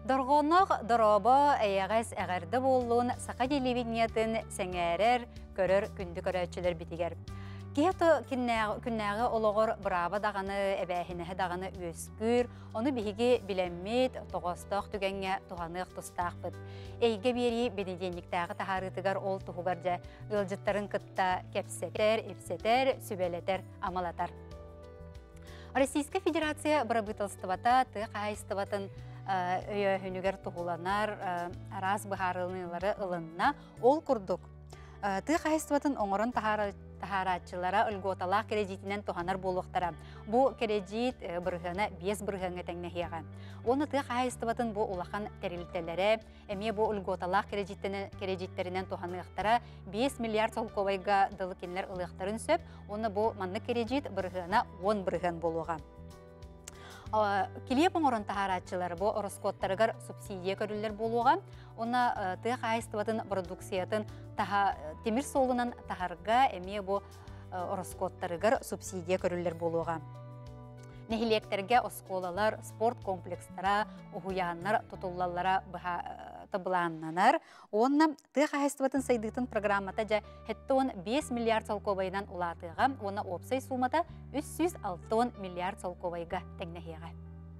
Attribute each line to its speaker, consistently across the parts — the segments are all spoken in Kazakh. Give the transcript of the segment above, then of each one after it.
Speaker 1: Дорғонық дұробы әйәғәс әғәрді болуын сақа телевидениятын сәңәрер көрір күнді көрәтшілер бітігер. Кейті күннәғы олығыр бұрабы дағаны, әбәхінәі дағаны өскүр, оны бігі біләммет, тоғыстық түгенге туғанық тұстақ бұд. Әйге бері бенеденліктәғі тахарытығар ол тұғығар жа ұлжыттарын күтті кәпсетер, епсетер, сүбелетер, амалатар. Российская Федерация бұрабытылстывата, тұқ айстыватын өйөһүнүгер туғуланар араз бұхарылынылары ылынна ол күрдік. Тұқ айстыватын оңырын тахаратчылара ылготалақ кережитінен туғанар болуқтара. Бұ кережит бұрғаны, бес бұрғаны тәңнәхияға. Оны тұқ айстыватын бұ улақан тәрілтелері, әме бұ ылготалақ кережиттерінен туғанықтара 5 миллиард солковайға дылыкенлер ылықтарын сөп, оны бұ манны кережит бұрғаны 10 бұрған болуға. Келеп оңырын тахаратчылары бұ ороскоттарығар субсидия көрілер болуға, оны тұқ айстыватын продукциятын темір солынан тахарға әме бұ ороскоттарығар субсидия көрілер болуға. Нехилектерге осколалар, спорт комплекстара, ұғуянлар, тұтулалара табыланнанар. Оны тұқ айстыватын сайдығытын программата жа хеттон 5 миллиард солковайынан ұлатыға, оны опсай сумата 360 миллиард солковайға тәңнәхеға.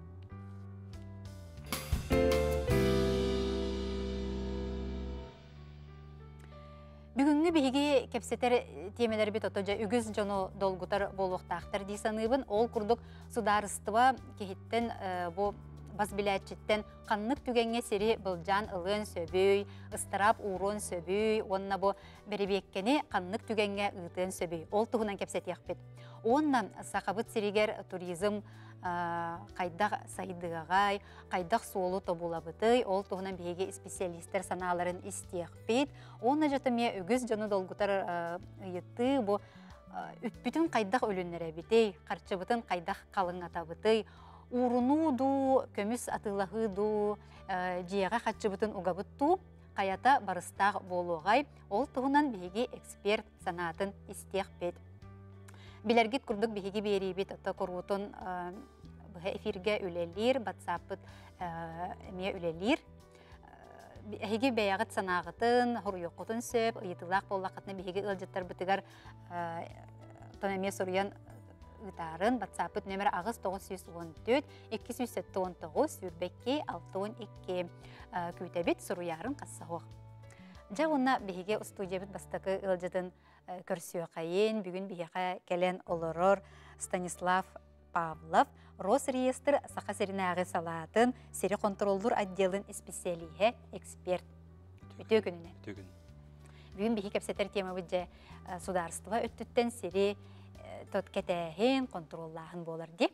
Speaker 1: Бүгінгі бігі кепсетер темелері бет отожа үгіз жону долгутар болуқтақтар дейсаныбын, ол күрдік сударыстыва кехеттен бұл бас біләтчеттен қаннық түгенге сері бұлжан ылын сөбүй, ыстырап урон сөбүй, онына бұл бәрібеккені қаннық түгенге ұйтын сөбүй. Ол тұғынан кепсет яқпет. Онына сақабыт серігер туризм қайдақ сайдығағай, қайдақ суолу тобулабыты, ол тұғынан бейге специалистер саналарын істеқпет. Оны жытыме үгіз жону долгутар ұйытты, бұл үтпітін қайдақ өлінлері бітей, қарчыбытын қайдақ қалың атабыты, уруну ду, көміс атылағы ду, жияға қатчыбытын ұғабытту, қаята барыстақ болуғай, ол тұғынан бейге эксперт санатын істеқпет. Билергит күрдік бейге берейбет ата құрғытын эфирге үлелер, батсапыт әме үлелер. Бейге бәяғыт санағытын, ғұрйоқытын сөп, ұйытылақ болақытны бейге ұлжыттар бұтығар тонаме сұрыян ұйтарын батсапыт нөмір ағыз 914 279 үрбекке 612 көйтәбет сұрыярын қассағық. Жа онна бейге студиябыт бастықы ұлжытын көрсіе қайын, бүгін бейге кәлен олырыр Станислав Павлов, Росреестр сақа серінағы салатын, сері контролдыр отделын специалиге эксперт. Өте күніне. Бүгін бейге кәпсетер тема бүдже сударыстыва өттіттен сері тот кәтәхен контроллағын болар деп.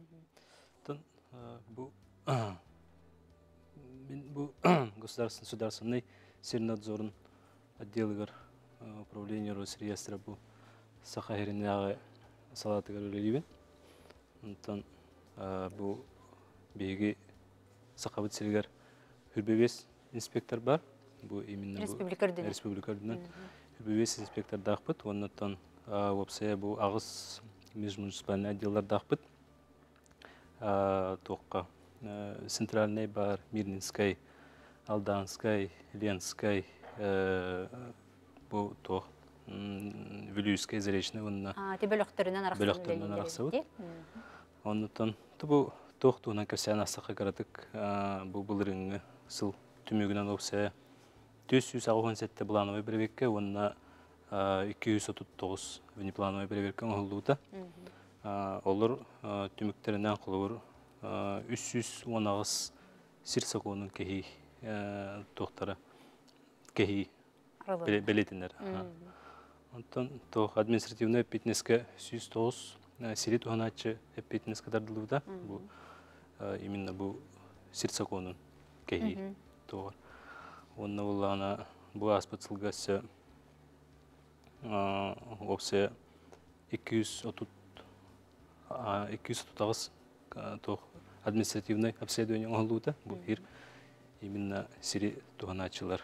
Speaker 2: Бұл государственный сернадзорын отделығыр управление Росреестра бұл сақа херінағы салатығыр өлелейбен. Бұл бейге сақабыт селгер үрбебес инспектор бар. Бұл именно республикардынан үрбебес инспектор дақпыт. Оннаттан опсая бұл ағыз межмуниципальный отделлар дақпыт. Тоққа Центральный бар, Мирнинскай, Алданскай, Ленскай, бұл тоқ Вилюйскай, Заречный.
Speaker 1: Те бөліқтерінен арақсауы?
Speaker 2: Оннаттан бұл тоқ туғынан көсән астаққа қарадық. Бұл бұлырыңы сыл түмегінен опсая 297 плановый проверка, онна 239 внеплановый проверка оңылуыда. Олар түміктерінен құлығыр 319 сирсақуының кехи тоқтары, кехи белетіндер. Онтан тоқ административный әппетінеске 109 сири туғаначы әппетінеске дардылуыда. Именно бұл сирсақуының кехи тоғыр. Онна олағына бұл аспатсылғасы опция 230 административный обследование оңылуыда. Бұл хир именно сири туғаначылар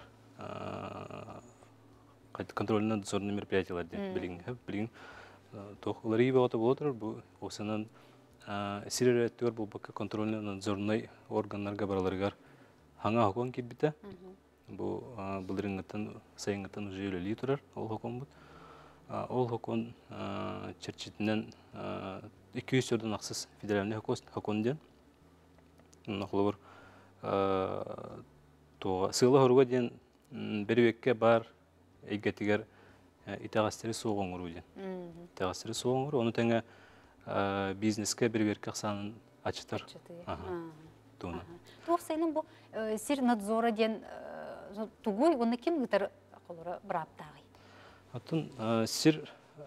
Speaker 2: контрольно-надзорный мероприятиялар деп білген. Олар ебе ота болотыр, бұл осынан сири реттігер бұл бақы контрольно-надзорный органларға бараларығар хаңа хокон кирбите. Бу былырыңгытын сайыңгытын уже өлелии турар ол хокон бут. Ол хокон черчитинен 200 жордан аксыз федеральный хокон ден. Нохлор то сыла хоруга ден бербекке бар эйгетигер итагастыры соғоңуру ден. Итагастыры соғоңуру, оны тәңе бизнеске бербекке аксанын ачытар. Туна.
Speaker 1: Тух сайын бу сир надзора ден тугуй, оны кем гытар колора браптагы?
Speaker 2: Атын сир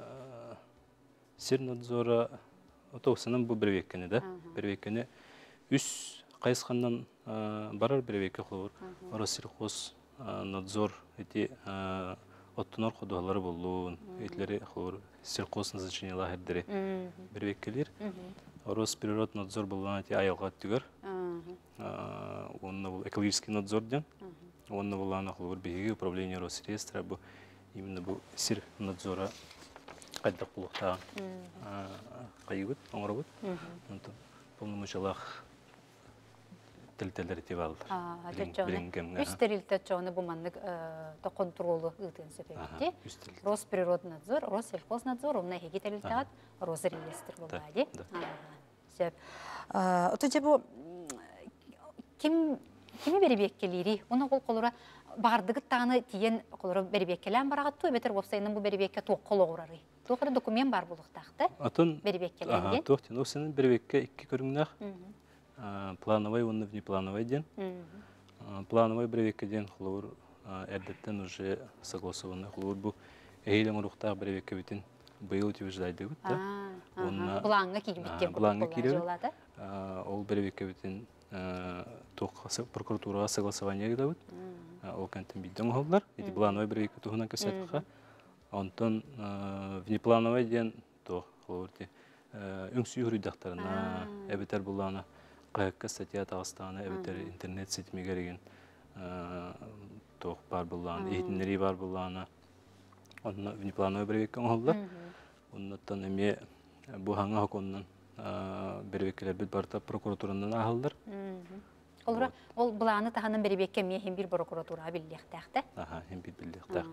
Speaker 2: надзора отоусынан бу бербеккене да. Бербеккене үс кайсқандан барар бербекке колор. Оросирхоз надзор эти оттонор ходуалары болуун, этлери колор сирхоз назначениялар хердери бербеккелер. Орос природ надзор болуан эти айылга түгөр. Онна бул экологический надзор ден. Онна болуан колор беги управление Росреестра бу именно бу сир надзора кайдак булуктаган кайбыт, оңорбут. Полномочиялах тел-телдер тип алды.
Speaker 1: Үстерилте чоны бу маннык то контролу ытын сөпөйти. Росприроднадзор, Россельхознадзор, онна хеги телилтагат Росреестр болбайды. Сөп. Отуча бу кими беребеккелери, оны колора бардыгы таны тиен колора беребеккелен барагат той бетер вебсайнын бу беребекке толгурары. Тохары документ бар булуктакты.
Speaker 2: Атын
Speaker 1: беребеккелен.
Speaker 2: Тохтен осынын беребекке 2 көрүңнак. Плановый, он внеплановый день. Плановый беребекке ден хлор эрдеттен уже согласованный хлор бу эйлем урухта беребекке битин быйыл утверждайды бут да.
Speaker 1: Онна бланга кирбитке
Speaker 2: булат. Ол беребекке битин прокуратурага согласование да бут. Ол кантен биден холдар. Эти плановый беребекке тухунан кесетка. Онтон внеплановый ден то хлорти үңсүй хүрүдактарына эбетер булана кайыкка статья тагыстаны эбетер интернет сетиме кереген тох бар булана эйтинери бар булана онна внеплановый бербекке оңолдар. Оннан эме бу хаңа хоконнан бербеккелер бит барта прокуратуранан ахылдар.
Speaker 1: Олра ол буланы таханын бербекке мехин бир прокуратура биллектакты.
Speaker 2: Хем бир биллектак.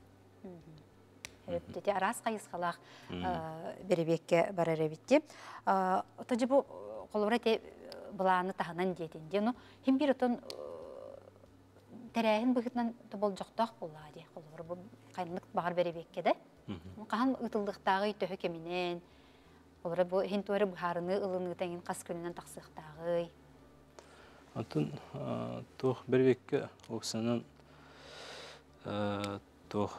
Speaker 1: Тети арас кайысқалақ беребекке барар эбитти. Отожы бу колора те буланы таханан детинде, но хим бир отон терәһин быгытнан болжоктак булады. Колора бу кайнлык багар беребекке да. Кахан ытылдыктагы төһө кеминен. Колора бу хин туары бухарыны ылыны теңин кас күнүнөн таксыктагы.
Speaker 2: Атын тох беребекке оксанын тох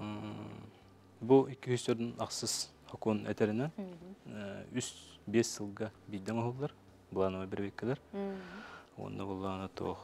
Speaker 2: бу 200 жордун аксыз хокон этеринен 3-5 жылга биден олдар. Буланы бербеккелер. Онда буланы тох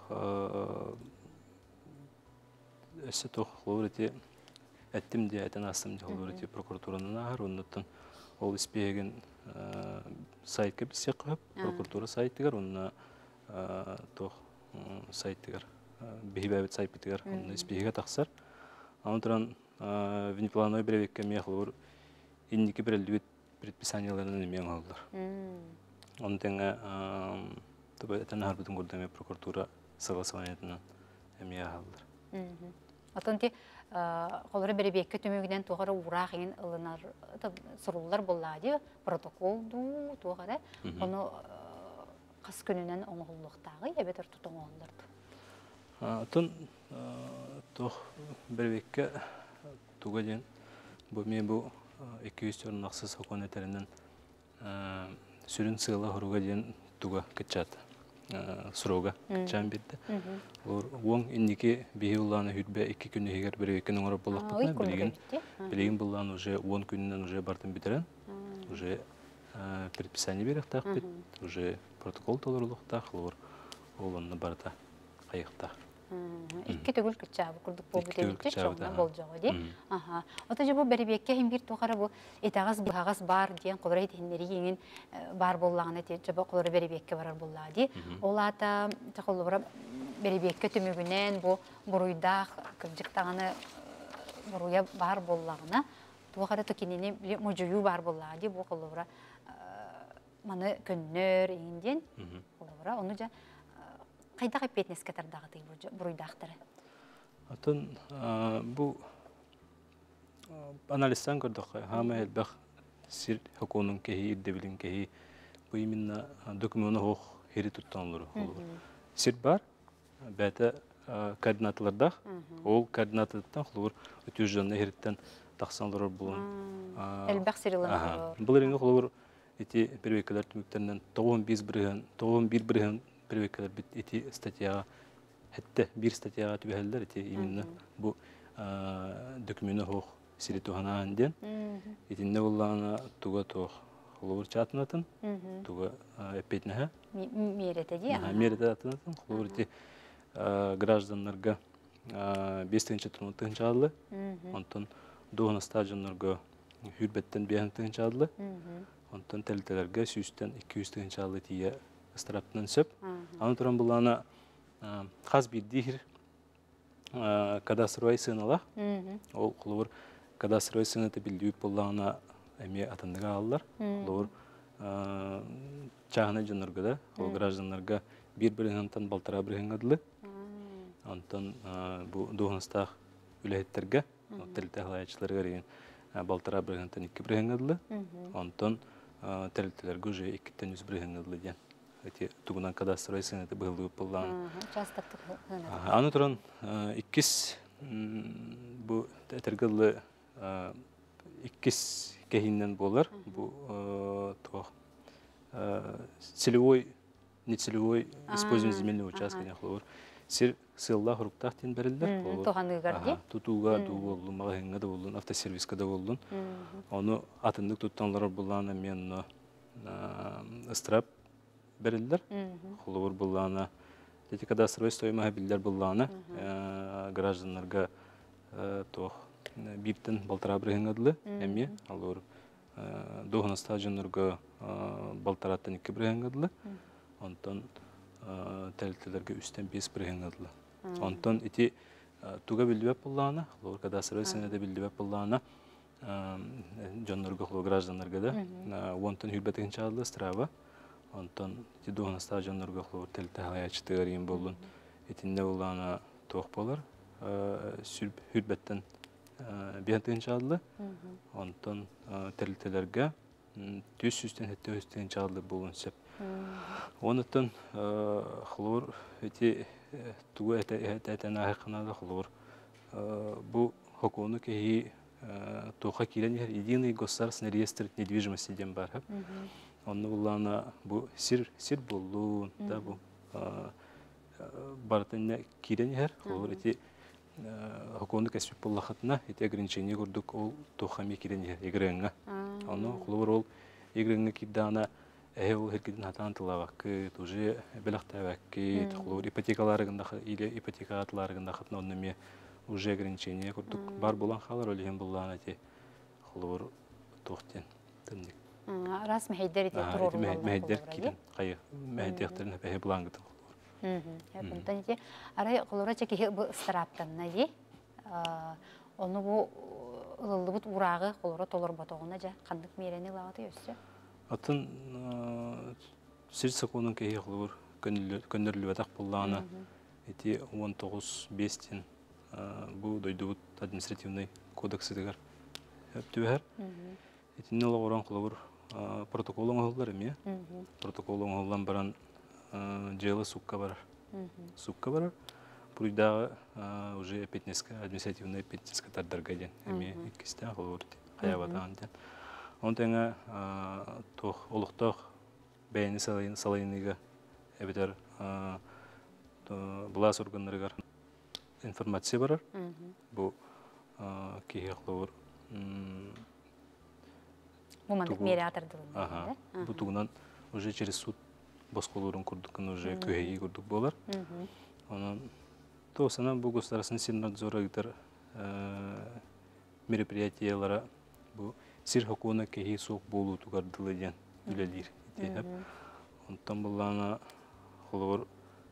Speaker 2: эсе тох лорити эттим де этен астым де лорити прокуратуранын агар оннан ол испеген сайтка бисек коюп прокуратура сайтыгар онна тох сайттыгар бихибабет сайтыгар онда испеге таксар. Антран внеплановый беребекке мехлор индики берилбит предписанияларынан эмен алдар. Он теңе табы этен харбытын көрдөмө прокуратура согласованиятынан эме алдар.
Speaker 1: Атонти колора беребекке төмөгүнөн тогора урагын ылынар сурулар боллады, протоколду тогора ону кас күнүнөн оңголуктагы эбетер тутоңондурду.
Speaker 2: Атон тох беребекке тугаден бу мен бу 200 жордун аксыз хокон этеринен сүрүн сыйла хоруга ден туга кетчат сурога кетчан бирде. Ор оң индики бихулланы хүтбе 2 күнү эгер беребекке оңоруп болот билеген буллан уже 10 күнүнөн уже бартын битерен. Уже предписание берек так бит. Уже протокол толурлуктак лор олонны барда кайыкта.
Speaker 1: Икки төгүл кетчабы курдук болбу дебитчи чоңна болжого ди. Отожо бу беребекке хим бир тухара бу этагас багас бар диен колора этинери кеңин бар боллаган эти жаба колора беребекке барар боллади. Олата таколора беребекке төмөгүнөн бу буруйдак кыржыктаганы буруя бар боллагына тухара токинени мужую бар боллади. Бу колора маны көннөр инден колора onu ja Қайда қайпетнеске тардағыты бұруйдақтыры?
Speaker 2: Атын бұл анализтан көрдік. Хама әлбәқ сир хоконун кеһи ирдебилин кеһи бу именно документ хох хери туттан олор. Сир бар бәтә координаторларда ол координататтан хлор өтүжөнне херттен тахсанлар булын.
Speaker 1: Әлбәқ сирилан.
Speaker 2: Бул реңе хлор эти первекалар түмүктәрнән 91 бирген первекалар бит эти статьяга хәтта бир статьяга түбәһәлләр эти именно бу документ хох сири туханан ден. Итинне буллана туга тох хлор чатнатын. Туга эпетнәһә.
Speaker 1: Мерете ди.
Speaker 2: Мерете атнатын хлор эти гражданларга 5-нче тунуттан чадлы. Онтон доғына стадионларга хүрбеттен 5-тен чадлы. Онтон тәлтеләргә 100-тен 200-тен чадлы тие страптан сөп. Аны туран булана хас биддир кадастровый сыналар. Ол хлор кадастровый сынаты билдип булана эме атындыга аллар. Хлор чагына жонорга да, ол гражданларга бир-биринен балтара биргенгадлы. Антон бу доғыныстақ үләйеттерге, тәлті ғалайатшыларға рейін балтара біргентен 2 біргенгадлы. Антон тәлтілерге уже 2-тен 100 біргенгадлы ден. Тугунан кадастровый сынеті бұғылы бұлланы. Аны тұран 2 бу тәргілі 2 кәйіннен болар. Бу целевой, нецелевой использование земельного участка нехловар. Сир сылла хуруктах тен берилдер.
Speaker 1: Туханыгар
Speaker 2: Тутуга ду болду, магазинга да болду, автосервиска да болду. Оны атындык туттанлар булланы мен страп берилдер. Хулур булланы. Дети кадастровый стоимость билдер булланы. Гражданларга тох биттен балтара брегенгадлы. Эми алар доғына стадионларга балтараттан 2 брегенгадлы. Онтон тәлтелерге 3-тен 5 біргенгадлы. Онтон ити туга билдибеп булланы, лор кадастровый сынеде билдибеп булланы, жоннорго хло гражданларга да, онтон хүрбетеген чадлы страва. Онтон ити доғына стадионларга хло тәлте хаячтыгар ем болдун. Итинде булланы тоқ болар, хүрбеттен бентеген чадлы. Онтон тәлтелерге 200-тен 700-тен чадлы болун сеп. Онытын хлор эти туга этен ахынада хлор бу хокуну кеги тоха кирен единый государственный реестр недвижимости дем бар. Онны буллана бу сир болду да бу бартын кирен хлор эти хокуну кесип буллахатна эти ограничения көрдүк ол тохами кирен игренга. Аны хлор ол игренга кидана Эу херкидин хатан тылавакы, уже белахтавакы, хлор ипотекаларыгында или ипотекатларыгында хатна оннаме уже ограничения көрдүк. Бар булан халар олеген булланы те хлор тохтен тындык.
Speaker 1: Рас мәйдер ите турор.
Speaker 2: Мәйдер кирен, кайы мәйдертерин бәһе булангыты хлор.
Speaker 1: Бундан ите арай хлора чеки бу страптан нади. Оны бу ыллыбыт урагы хлора толор батогуна жа кандык мерени лагаты өссө.
Speaker 2: Атын сир саконун кеһи хлор көннөрлү батак булланы. Эти 19-5-тен бу дойдубут административный кодексы дегер өптүбәр. Этинне лагоран хлор протоколун алдылар эме. Протоколун алдан баран жела сукка бар. Сукка бар. Буйда уже пятнеска административный пятнеска тардарга ден. Эме икистен хлор каябатан ден. Онтеңа тох олуктох бәйни салайыныга эбетер булас органнарыгар информация барар. Бу кеһи хлор
Speaker 1: бу мандык медиатордылын.
Speaker 2: Бу тугунан уже через суд босколорун курдукун уже көһеги курдук болар. Онан тосана бу государственный сильнадзорыгдар мероприятиялары бу сир хокуна кеһи сок болу тугардылы ден үлелир. Онтан буллана хлор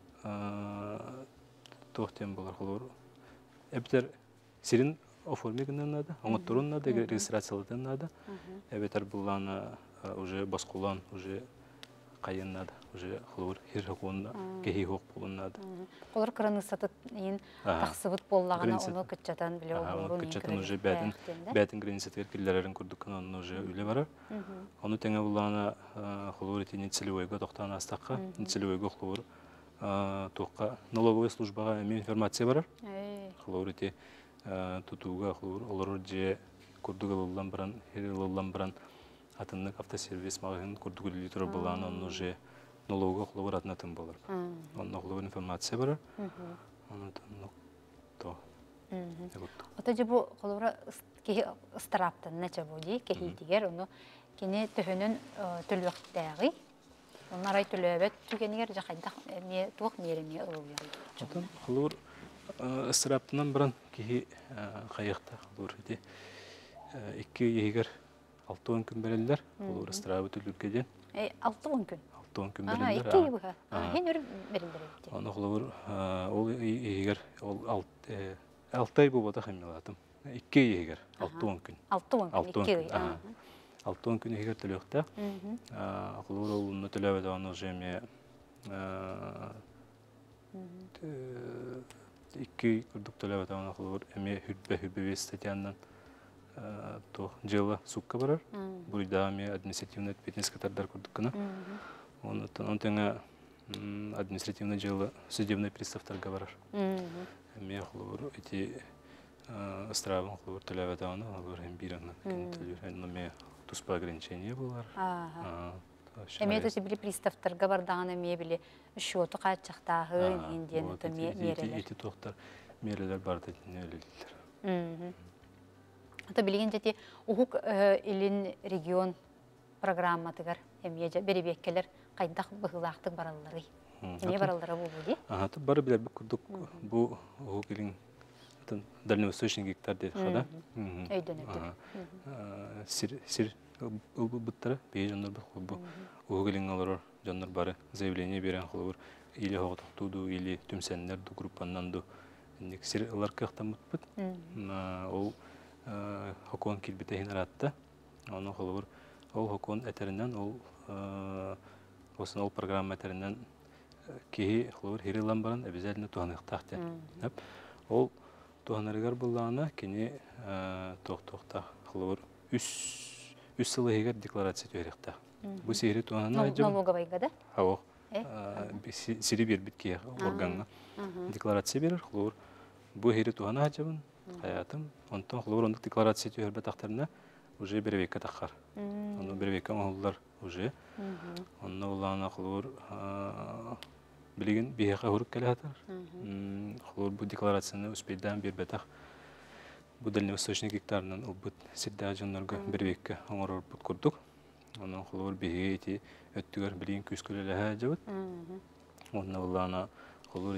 Speaker 2: тохтен болар хлор. Эбтер сирин оформигнен надо, оңоттурун надо, регистрациялатен надо. Эбтер буллана уже баскулан, уже кайыннады. Уже хлор хир хоконда кехи хок болуннады.
Speaker 1: Олар кыраны сатыт ин тахсыбыт боллагана оны кытчатан биле олорун.
Speaker 2: Кытчатан уже бәтин границатер киллерин курдук оны уже үле барар. Оны теңе булана хлор итин целевойга токтан астакка, целевойга хлор тоққа налоговая службаға информация барар. Хлор ити тутуга хлор олар же курдугалылан баран, херилылан баран атыннык автосервис магазин курдугулили тура булана оны уже налоговая хлор атнатын болар. Оны хлор информация барар. Оны то.
Speaker 1: Ота же бу хлора ки страптан нече буди, ки тигер оны кини төһөнүн төлөктәги. Онарай төлөбөт түгенигер жакайда ме тук мереме ылыгы.
Speaker 2: Отон хлор страптан баран ки кайыкта хлор ити 2 егер 6 күн берелер. Хлор страбы төлөккеден.
Speaker 1: 6 күн.
Speaker 2: 6 күн берелер.
Speaker 1: 2 буга. Хен өрүп берилдер.
Speaker 2: Аны хлор ол егер ол 6 ай болбота хамилатым. 2 егер 6 күн.
Speaker 1: 6 күн.
Speaker 2: 6 күн егер төлөктө. Хлор олуну төлөбөт аны жеме 2 күрдүк төлөбөт аны хлор эме хүббе статьяндан то жылы сукка барар. Буйдами административный ответственность катардар күрдүк кына. Оны теңе административный жылы судебный приставтарга барар. Эме хлор эти стравын хлор төлөбөт аны хлор эм бирана төлөбөт аны туспа ограничение булар.
Speaker 1: Эме төсө били приставтарга бардаганы эме били счету качактагы инден то мерелер.
Speaker 2: Эти токтор мерелер барды нөлөлөр.
Speaker 1: Ата билген жати ухук илин регион программатыгар эмеже беребеккелер кайдак быгылактык бараллары. Не бараллары болду?
Speaker 2: Ата бары билер курдук бу ухук илин дальневосточный гектар дейт хада. Сир буттара бейжондар бу ухук илин алар жондар бары заявление берен холор или хоготуду или түмсеннер ду группаннан ду сир алар кыктан бут. Ол хокон килбите хинаратта. Аны холор ол хокон этеринен ол осын ол программа этеринен ки холор хирилан баран обязательно туаныктакты. Ол туанарыгар буллана кини тохта холор үс сылы егер декларация төйректа. Бу сири туанана жа.
Speaker 1: Налоговайга да?
Speaker 2: Ао. Сири бир битки органга декларация берер холор. Бу хири туана жабын. Хаятым, онтон хлор ондук декларация төһөрбө тактарына уже беребекке таккар. Ону беребекке оңоллар уже. Онно улана хлор билген бияка хуруп келатыр. Хлор бу декларацияны успейдан бербетак. Бу дальневосточный гектарынан убут сидда жоннорго беребекке оңорор бут курдук. Онун хлор бии өттүгөр билген күскөлөлө жабыт. Онно улана хлор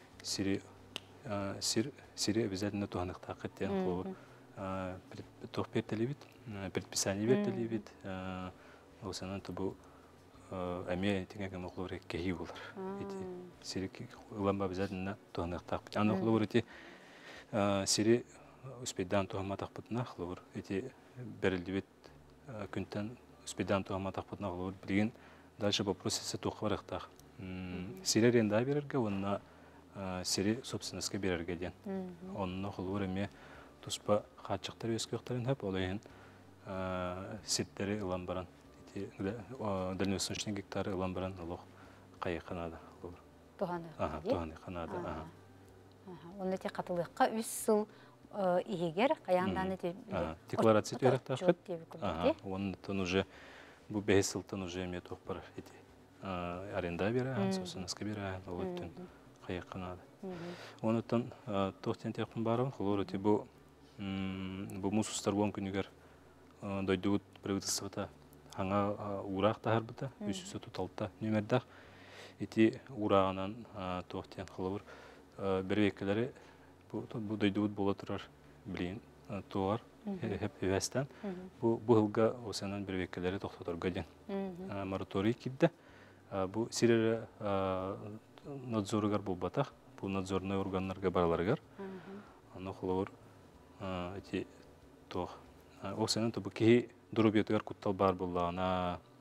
Speaker 2: сири обязательно туаныктак кеттен хлор тохпертелибит предписание бертелибит осанан бу эме теңеге хлор кеги болар. Сири ламба обязательно туаныктак. Аны хлор сири успейдан туаматак бутна хлор берилдибит күнтен успейдан туаматак бутна хлор билген дальше по процессе тухварыктак. Сири ренда берерге онна сири собственностьке берерге ден. Онно хлор эме туспа хачыктар өскөктөрүн хеп олайын ситтери ылан баран. Дальневосточный гектары ылан баран олох кайыканада хлор. Туханы канада.
Speaker 1: Онда те катылыкка 3 жыл игер каяндан
Speaker 2: декларация төйрөктакыт. Онтон уже бу 5 жылдан уже эме тохпар аренда бере, собственностьке бере, олоттун кайыканада. Онтон тохтен текпин барын хлор бу мусустар вон күнүгер дойдуут правительството аңа урак таарбыта 336 номердах эти урагынан тохтен хлор бербеккелери бу дойдуут боло турар билин туар хеп вестен бу жылга осанан бербеккелери токтоторго ден мораторий кирде бу сире надзоргар болбатак бу надзорный органдарга бараларгар аны хлор эти тох осанан бу ки дурубетер куттал бар буллана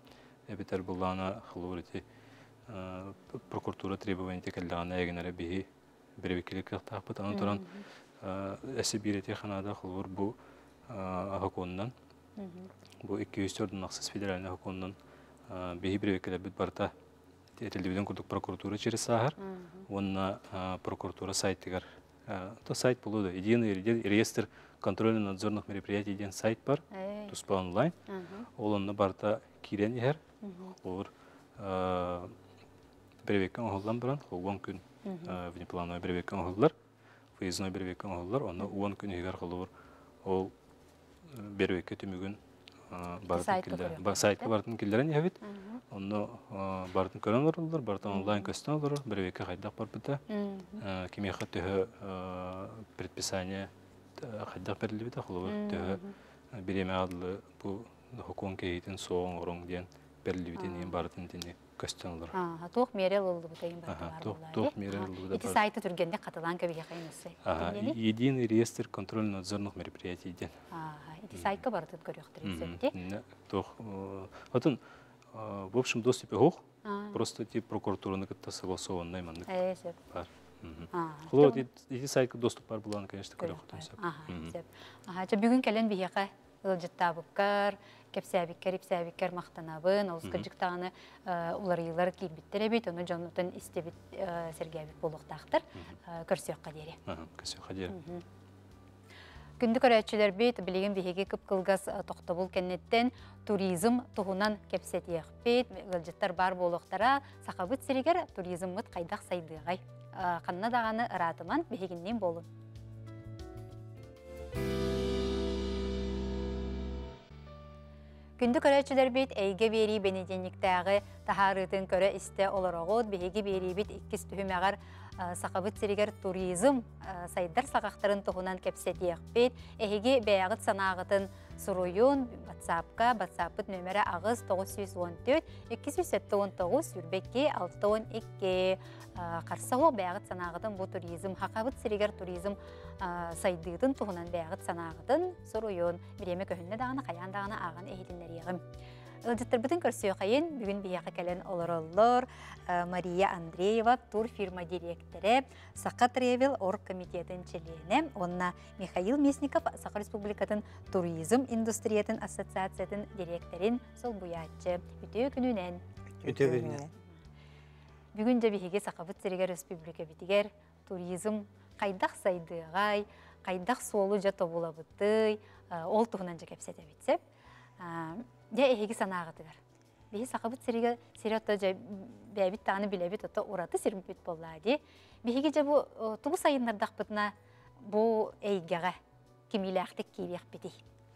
Speaker 2: эбитер булана хлорити прокуратура требования текелдана эгенере бихи беребекилик тахпыт аны туран эсибирете ханада хлор бу хаконнан бу 204 нақсыз федеральный хаконнан бихи беребекиле бит барта телевизион курдук прокуратура через сахар онна прокуратура сайтыгар то сайт булуду единый реестр контрольно-надзорных мероприятий деген сайт бар туспа онлайн ол онна барта кирен ехер хлор беребеккен оғылдан баран, 10 күн внеплановый беребеккен оғылдар, выездной беребеккен оғылдар, оны 10 күн егер қылуыр, ол беребекке түмігін сайтқа бардың келдерін ебет, оны бардың көрін орылдар, бардың онлайн көстен олар, беребекке қайдақ бар бұта, кемеға түхі предписание қайдақ берілі бет, қылуыр түхі береме адылы бұл хукон кейтін соғын орын ден берілі бетен ең бардың дені.
Speaker 1: Тух мерел oldu bu tayın
Speaker 2: Тух мерел oldu.
Speaker 1: İti saytı türgende katılan köbege kayınısı.
Speaker 2: Единый реестр контрольно-надзорных мероприятий ден.
Speaker 1: İti saytка бар тут көрөктөр.
Speaker 2: Тух. Атын в общем доступе хох. Просто тип прокуратураны кытта согласованный мандык. Бар. Хло эти сайтка доступ бар буланы, конечно, көрөктөр.
Speaker 1: Бүгүн келен бияка ылжыттабыккар кепсәбиккер мақтанабын, олскыжықтағаны улар йылар кейбіттер әбет, оны жонутын істебіт сергәбік болуқтақтыр, көрсеуққа дері.
Speaker 2: Көрсеуққа дері.
Speaker 1: Күнді көрәтшілер бет, білеген бейге күп қылғас тоқтабыл кәнеттен туризм тұғынан кепсәтеқ бет, ғылжыттар бар болуқтара, сақабыт сергер туризммыт қайдақ сайдығай. Қанна дағаны ыратыман бейгеннен болын. Күнді көрәтшілер бет әйге бері бенеденіктәғі тахарытын көрі істе оларағыд, бейге бері бет иккіз түхімәғар сақабыт сірігер туризм сайдар сақақтарын тұғынан кәпсетеқ бет, әйге бәяғыт санағытын сұруйын батсапыт нөмірі ағыз 914-279 үрбекке 612 қарсауы бәяғыт санағытын бұл туризм, хақабыт сірігер туризм сайдыдын тұғынан бәяғыт санағытын сұруйын біреме көхінне дағаны, қаян дағаны ағын әйдінлер еғім. Ылжыттыр бүтін көрсеу қайын, бүгін бияқы кәлін олар Мария Андреева, тур фирма директоры, Сақа Тревел оргкомитетін члены, онна Михаил Месников, Сақа Республикатын туризм индустриятын ассоциациятын директорин сол бұятчы. Үтеу күнінен. Бүгін жабихеге Сақа Бұтсерігер Республика бітігер туризм қайдақ сайдығай, қайдақ солу жато бола бұтты, ол тұғынан жакепсет әбетсеп. Де эһиги санаагытыгар. Беһи сақабыт сириге сиратта жа бәбит тааны билебит отта ураты сирбит боллади. Беһиги жа бу тугу сайыннардак бытна бу эйгеге кимилэхтик кириях бити.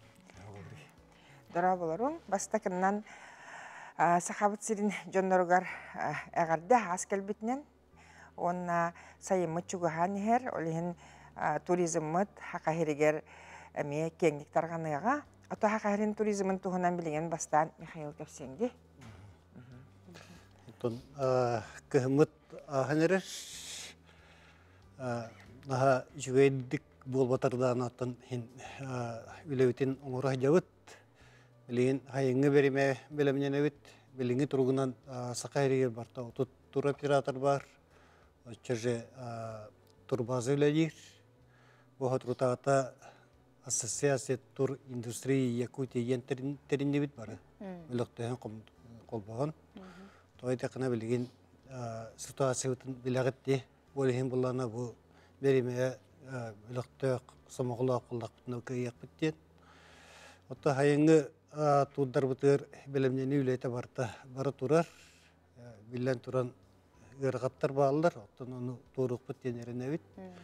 Speaker 3: Дора болорун бастакыннан сақабыт сирин жонноргар эгарда ас келбитнен онна сайыммыт чугахан хер олихин туризммыт хакахиригер эме кеңдик тарганыга Ото хакарин туризмын туһунан билеген бастан Михаил Кепсенги.
Speaker 4: Тон кыһымыт ханереш наха жүгейдик болбатардан атын хин үлебитин оңора жабыт. Билеген хайыңы береме белемненебит. Билинги туругунан сакайригер барта отут тур оператор бар. Очерже турбазы үледир. Бу хатрутата Ассоциация тур индустрии Якутии енттериннебит бары. Үлөктөһөн колбаган. Тойда кына билген ситуациятын билагытты. Олехин буллана бу береме үлөктө самоголок кылдыкны кыяктык. Отта хайыңы турдар бутыр билемнени үлете барта бары турар. Билен туран ыргаттар баалар. Оттон ону турук битенеринебит.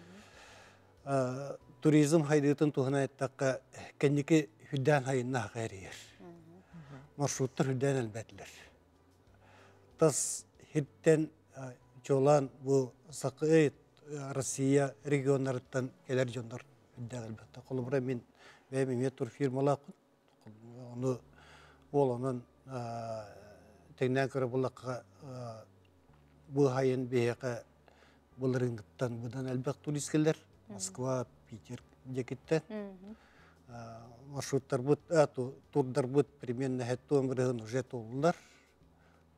Speaker 4: Туризм хайдытын туһана эттакка кенники хүддән хайынна хакайрыер. Маршруттар хүддән әлбәтләр. Тас хиттен жолан бу сакыйт Россия регионнарыттан келер жондар хүддән әлбәттә. Колубра мен бәйме тур фирмалак. Оны олонан теңнән көрә булакка бу хайын бияка булырынгыттан будан әлбәт туристлар Москва, Питер, Якиттен. Маршруттар бут, турдар бут примерно хеттуан бирген уже толлар.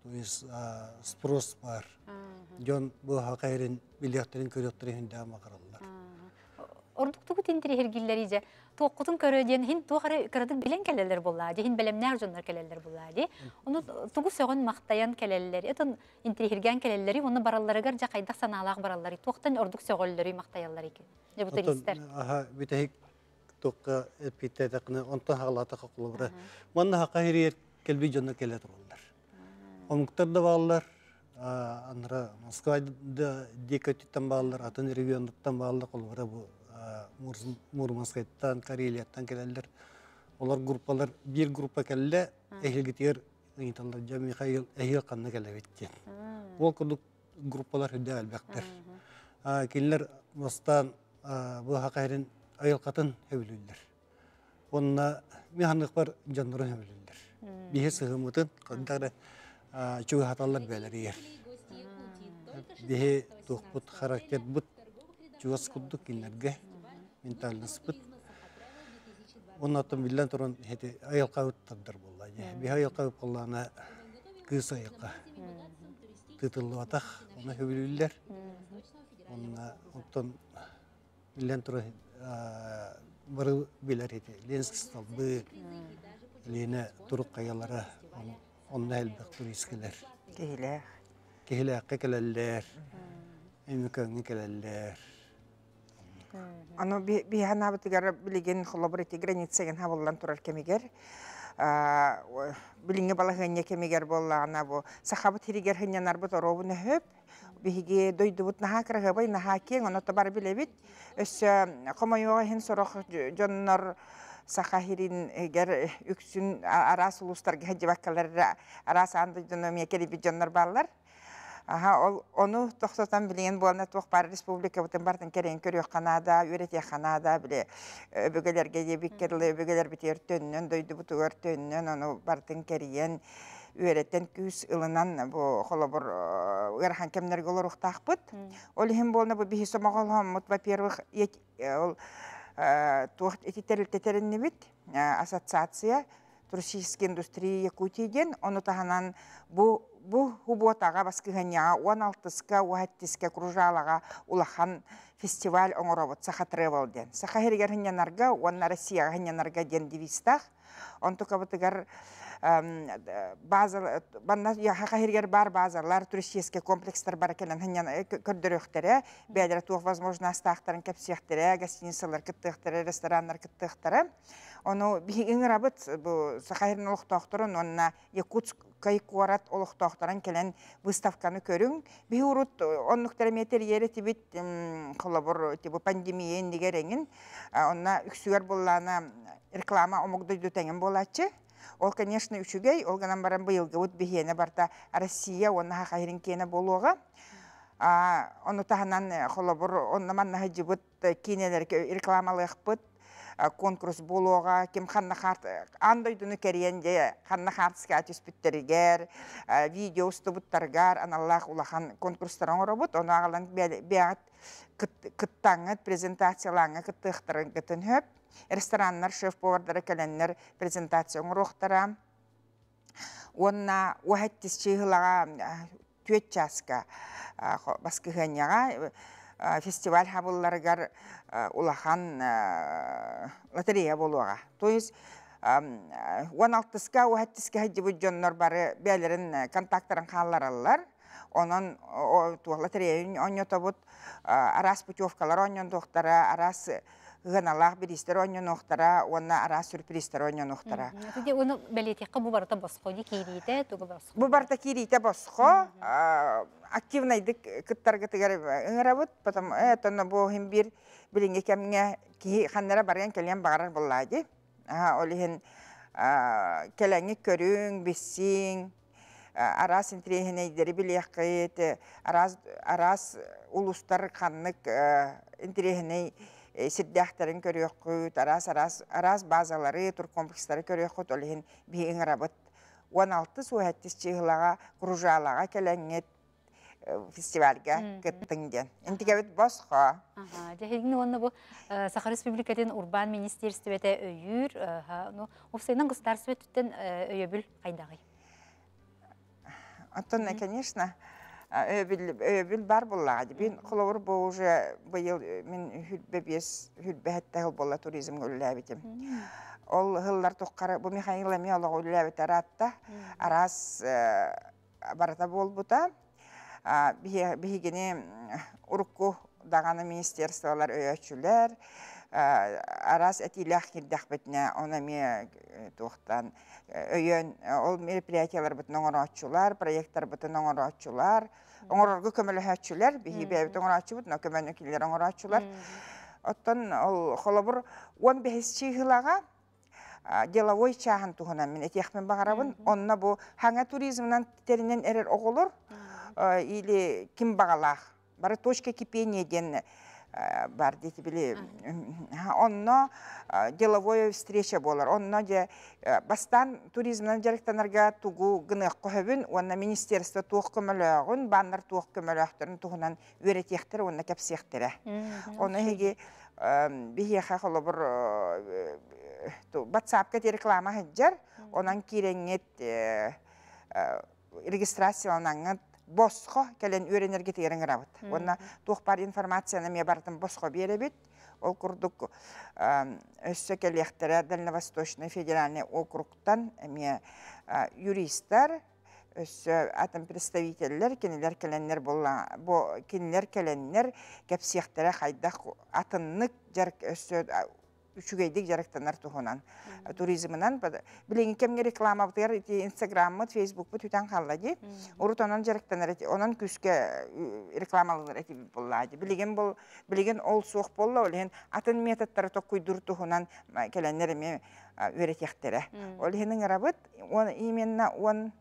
Speaker 4: То есть спрос бар. Жон бу хакайрын билеттерин көрөттөрүн да макаралар.
Speaker 1: Ордуктугу тентери хергиллери же тоққутун көрөден хин тугары кырдык билен келелер буллады. Хин белемнәр жоннар келелер буллады. Оны тугу сөгөн мактаян келелер. Этон интери херген келелери, оны баралларыгар жа кайдак санаалак бараллары. Тоқтан ордук сөгөллөрү мактаяллар экен. Же бу туристер.
Speaker 4: Аха, битек тоққа эпитетакны онтон хагалата кылыбыра. Манна хакайры келби жоннар келе турулар. Онуктар да баллар, анра Москвада декатиттан баллар, атын региондуктан баллар кылыбыра бу Мурманскайттан, Карелияттан келелер. Олар группалар, бир группа келе, эхилгитер, италар жа Михаил эхил канна келе битти. Ол курдук группалар хүдде албактар. Келлер мостан бу хакайрын айылкатын хөбүлүлөр. Онна механик бар жаннары хөбүлүлөр. Бие сыгымытын кандагы чуга хаталар белер. Бие тохпут характер бут чугас кудук кинерге ментальность бут. Оннатын билен туран хете айылкауттардар булла. Бие айылкауп калгана кыз айылка. Тытыллатак, оны хөбүлүлөр. Онна оттон билен туран бары билер хете. Ленск столбы, лене турук каялары, онна элбек туристкелер. Кехиле келелер. Эмикаңы келелер.
Speaker 3: Аны бихана битигер билеген коллаборатив границаген хабыллан турар кемигер. Билинге балагыня кемигер боллагана бу сахабат хиригер хынянар бут оробуны хөп. Биге дойдубут наха крагабай наха кен аны табар билебит. Өс комойога хин сорох жоннор сахахирин гер үксүн арас улустарга хажыбаккалар арас анды жономия келип жоннор баллар. Onu toxtatan bilin bolna toxpar respublika bütün bardan kerен körüyor Kanada, üretiyor Kanada bile öbügelerge yebikkerli öbügeler biter tönnön, doydu bu tuğar tönnön, onu bardan kerien üreten küs ılınan bu kolabor ırhan kemlerge oluruk taqbıt. Ol hem bolna bu bihi somağol hamut, во-первых, тух эти терилтетерин бит ассоциация туристической индустрии Якутийден, onu tahanan bu хуботага баскыганяга 16-ска, 17-ска кружалага улахан фестиваль оңоробот Саха Travel ден. Саха хергерхинянарга, онна Россияга хинянарга ден девистах. Он тука бутыгар база банна яха хергер бар базалар, туристический комплекстар бар экенен хиньян көрдөрөктөрө, бәдер тух возможносттарын кепсехтере, гостиницалар кыттыктары, рестораннар кыттыктары. Onu bihigen rabıt bu Sakayır'ın oluqtaqtırın, onunla Yakutsk Kaykuarat oluqtaqtırın kelen выставканы körün. Bihi urut onluqtara meter yeri tibit kolabor bu pandemiyen digerengin. Onunla üksüger bollana reklama omugdu dütengen bolatçı. Ol, конечно, üçügey, olganan baran bıyılgı ut bihiyene barta Россия, onunla Sakayır'ın kene boluğa. Onu tahanan kolabor, onunla manna hacıbıt kineler reklamalıyıq bıt. Конкурс болуға, кем қанна қарт, андойдыны кәренде, қанна қартысқа әтіспіттерігер, видео ұстыбыттарғар, аналлақ улахан конкурстарын ұрабыт, оны ағалан бәғат кыттаңыт, презентациялаңы кыттықтырын кітін хөп, рестораннар, шеф-повардары кәленнер презентацияң ұрықтыра, онына уәттіс чиғылаға төт жасқа басқығанияға, фестиваль хабылларыгар улахан лотерея болуға. То есть 16-ска, 17-ска хаджибы жоннор бары бәлерін контакттарын қалларалар. Онын лотерея ойнетобыт арас путевкалар ойнен доқтара, арас ғаналақ бірістер ойнен оқтара, онына арас сюрпристер ойнен оқтара.
Speaker 1: Оны бәлетеқі бұ барыта босқо, кейрейті, тұғы босқо?
Speaker 3: Бұ барыта кейрейті босқо. Активнайдык кыттарга тыгар ыңырабыт, потом это бу хим бир билинге кемге ки ханнара барган келген багарар буллады. Олихин келеңи көрүң, биссиң, арас интрехинейдери билияқыт, арас улустар ханнык интрехиней сирдяхтарын көрөккүт, арас базалары, тур комплекстары көрөккүт, олихин би ыңырабыт. 16-17 чиғылаға, кружалаға келеңет фестивальга кыттыңден. Интигебет босқа.
Speaker 1: Жахилгин онна бу Саха Республикатын урбан министерствете өйүр, офсайнан государстветтен өйөбүл кайдагы.
Speaker 3: Оттон, конечно, өбіл бар боллаға. Бен құлауыр бұл уже бұйыл мен хүлбәттәғыл болла туризм өліләбетім. Ол ғыллар тұққары, бұл механилами олығы өліләбет аратта, арас барата бол бұта. Бігені ұрыққу дағаны министерстволар өйөтшілер, арас әтиләқ келдәқ бітіне, оны ме тұқтан өйен, ол мероприятиялар бұтын оңыратшылар, проекттар бұтын оңыратшылар, оңырарғы көмілі әтшілер, бігі бәйбіт оңыратшы бұтын, көмәні келер оңыратшылар. Оттан ол қолабыр 15 чиғылаға деловой чағын тұғынан мен әтеқпен бағарабын, онына бұл хаңа туризмнан терінен әрер оғылыр, или кім бағалақ, бары точка кипения ден бар дейті біле. Онына деловой встреча болар. Онына де бастан туризмнан жарықтанарға туғу ғынық қойбін, онына министерство туық көміліғын, баннар туық көміліғтерін туғынан өретектір, онына кәпсектірі. Оны хеге бігеға қолы бір батсапқа те реклама хеджер, онан кереңет регистрацияланаңыз босқо кәлен өренерге тегерін ғырабыд. Онна туқпар информацияны ме бардым босқо беребет. Ол күрдік өссі кәлектері Дальневосточный федеральный округтан юристер, өссі атын представителлер, кенелер кәленнер кенелер кәленнер кәпсектері қайдақ атыннық жарық өссі үшігейдік жарықтанар тұғынан туризмынан. Білеген кемге реклама бұтығар, инстаграммы, фейсбукпы түтен қалады. Ұрыт онан жарықтанар, онан күске рекламалылар әті болады. Білеген ол соқ болла, олеген атын методтары тоқ көйдір тұғынан кәләнеріме өретектері. Олегенің арабыт, именно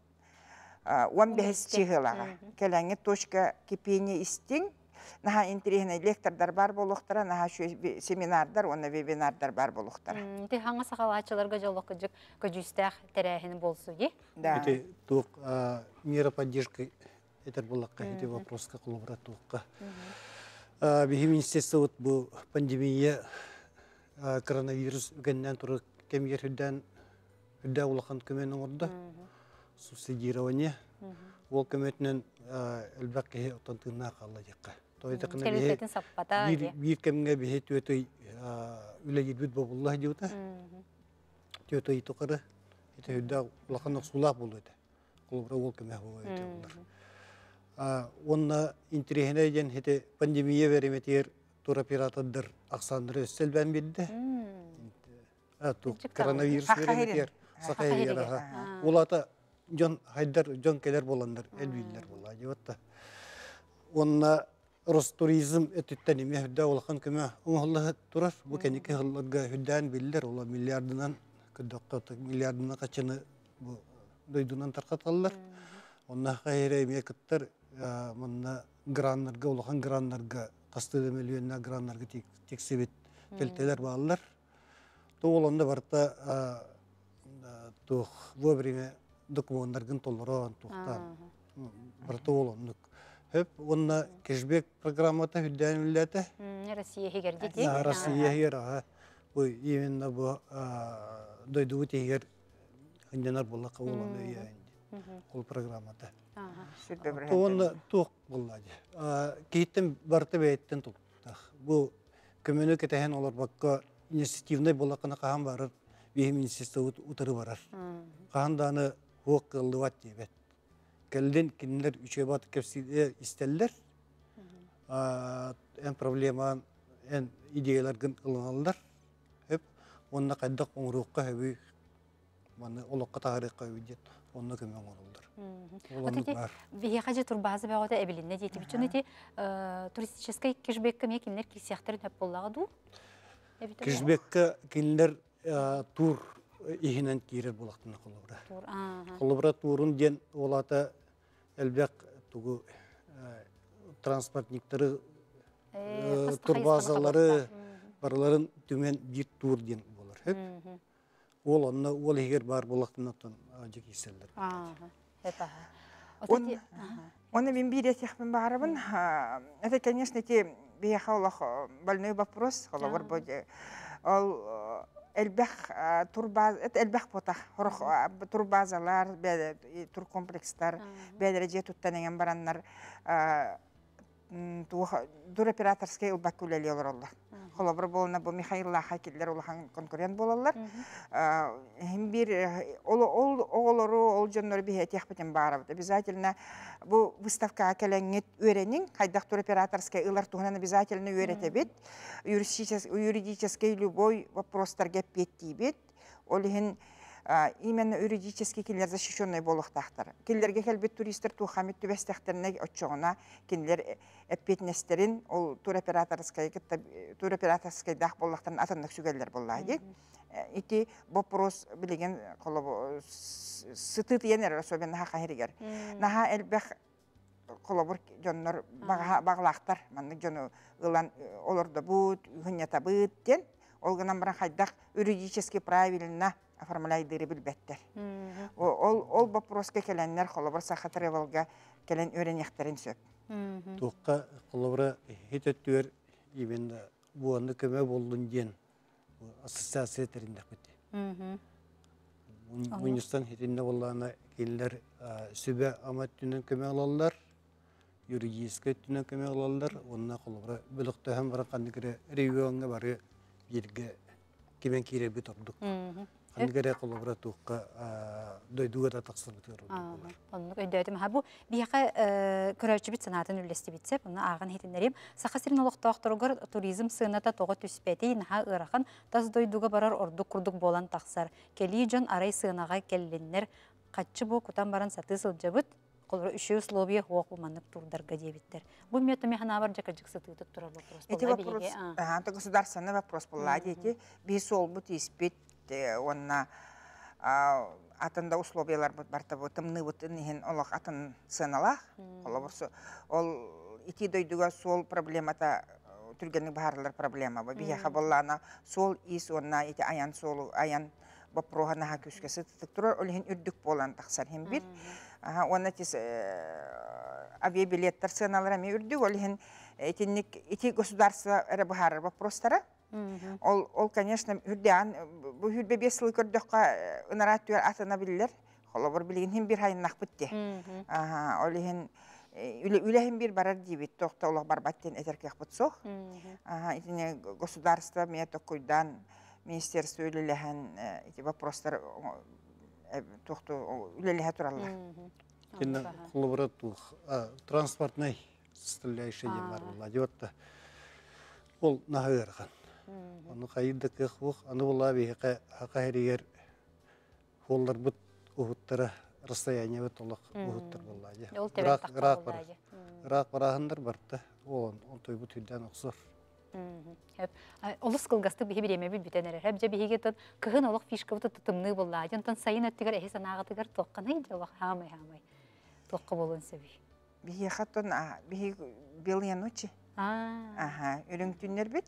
Speaker 3: 15 чиғылаға. Кәләңе точка кипение істің, наха интерегіне лектордар бар болуқтара, наха семинардар, оны вебинардар бар болуқтара.
Speaker 1: Те хаңа сақалатчыларға жолық көжістәқ тәрәхін болсу, е?
Speaker 3: Да.
Speaker 4: Это тук мера поддержки это болаққа, это вопроска қолыбыра туққа. Бихи министерство вот бұл пандемия коронавирус үгеннен тұры кемгер хүдді олақан көменің орда субсидирование. Ол көметінен әлбәқке отантығына қалла деққа.
Speaker 1: Келесетін саппата.
Speaker 4: Bir kemge bir tüyötü ülegi büt babullah diyordu. Tüyötü itokarı, ite hüdda ulaqanıq sulaq buluydu. Kulubra ol kemge huaydı onlar. Onna interehine eden hete pandemiye veremetir turopiratadır aksanları össel ben bildi. Koronavirüs veremetir. Sakayır. Ulata John keler bolanlar, elbiller bolar diyordu. Onna Ростуризм өтіттен еме хүдді олақан көмі оңғылығы тұрар. Бұл кәнеке ғылларға хүддән білдер. Ола миллиардынан, миллиардынан қачыны дойдынан тарқаталар. Онна қайыры еме күттір, мұнна граннарға, олақан граннарға, қастығы миллионна граннарға тексебет келтелер бағалар. Ол онда барта бұл біреме документтарғын толыран туқтан. Барта ол ондық. Hep onunla keşbek programı da hüddenilerde.
Speaker 1: Россия hegerde değil mi?
Speaker 4: Россия hegerde. Bu yeminle bu doyduğu teger hıncanar bolla kavulan öyle kol programı da. Onunla tuğ bolladı. Kehittim bartı beyitten tuttu. Bu kömünü ketehen olur bakka inisiyatifinde bollakına kahan varır. Bihim inisiyatif utarı varar. Kahan dağını huok kıldı vat diyebet. Kelden kinler üçe batı kepsiyle isterler. En problema, en idealar gün kılınırlar. Hep onunla kaydak onruqqa hebi, bana olaqqa tarihqa hebi onunla kömen olurlar.
Speaker 1: Oteti, bir hacı turbazı ve orada ebelinne diyeti. Bütün eti turistik keşbek kemiye kimler kilsiyakların hep bollağı du?
Speaker 4: Keşbekka kinler tur ihinen kirer bulaqtına kolubra. Kolubra turun den olata elbek tugu transportnikleri turbazaları barların tümen bir tur den bolar hep. Ol onna ol eger bar bulaqtına ton acık hisseller.
Speaker 3: Onu ben bir etiyakmen bağırabın. Это, конечно, те бияхаулах больной вопрос, холовар боде. элбэх элбэх потах хорох турбазалар тур комплекстар бәдереже туттанеген бараннар туроператорский ылбак үлели олоролла. Холобыр болна бу Михаил Лаха киллер улахан конкурент болалар. Хим бир ол жоннор бихет яхпетен барабыт. Обязательно бу выставка келеңет өйренин кайдак туроператорский ылар тугунан обязательно өйретебит. Юридический любой вопростар геппеттибит. Олихин именно юридически киллер защищенный болуктактар. Киллерге келбет туристер тухамит түбестехтерне отчогуна киллер эппетнестерин ол туроператорский дах боллактан атындык сүгеллер боллайды. Ити вопрос билеген колобо сытыт енер особенно хахиригер. Наха элбех колобур жоннор баглактар маннык жону ылан олорда бут хынята быттен олгынан баран хайдак юридически правильно оформляйдыры билбеттер. Ол вопроска келеннер холобыр саха тревелга келен өренектерин сөп.
Speaker 4: Туққа холобыра хететтер именно буанды көмө болдун ден ассоциация теринде бити. Мунистан хетинде боллана келлер сүбө амат түнөн көмө алалар, юридический түнөн көмө алалар, онна холобыра бөлөктө һәм бара кандыгы регионга бары бирге кемен киребит ордук. Ангере колобра туққа дойдуга да тақсыр битер.
Speaker 1: Онны өйдөтүм ха бу бияка көрөчү бит санатын үлести битсе, буны агын хетинерим. Сахасырын олоктоктургар туризм сыната тога түспети наха ырахан тас дойдуга барар ордук курдук болан тақсар. Кели жон арай сынага келленнер каччы бу кутан баран саты сылжабыт. Колора үші условия хуак булманнык турдарга дебиттер. Бу метоме ханабар жакажык сытыты турар вопрос.
Speaker 3: Эти вопрос, это государственный вопрос буллади, эти бисол бут испит онна атында условиялар бут барта бу тымны бут нихин олох атын сыналах. Ол ити дойдуга сол проблемата түргенник бахарлар проблема. Бияха боллана сол ис онна ити аян солу аян бапрога наха күскесі тұтықтырыр, олығын үрдік болан тақсар хем бір. Оны тез авиабилеттер сыналар әме үрдік, олығын ити государство әрі бұхарыр вопростары. Ол, конечно, үрдіған, бұл үрбе бесілі көрдіққа ұнара түйер атына білілер, қолы бір білген хем бір хайын нақ бітті. Олығын үләхін бір барар дейбет, тоқта олық барбаттен әтеркек бұтсоқ. Итіне государство мен тоққойдан министерство үлелеген эти вопростар тухту үлелеге туралар.
Speaker 4: Кине колобрат транспортный составляющая бар була диотта. Ол нахырган. Аны кайдык хук, аны була бихе хакайригер холлар бут ухуттара расстояние бут олак ухуттар була. Рак барахандар барты. Он той бут хүддән оксор.
Speaker 1: Олыс кылгасты бихи биреме битенер. Хәп же бихиге тон кыгын олық фишка бут тытымны булла. Жонтон сайын өттүгөр эхе санагытыгар токканы жабак хамай. Токка болон себи.
Speaker 3: Бихи хаттон бихи белые ночи. Үрүң түннер бит.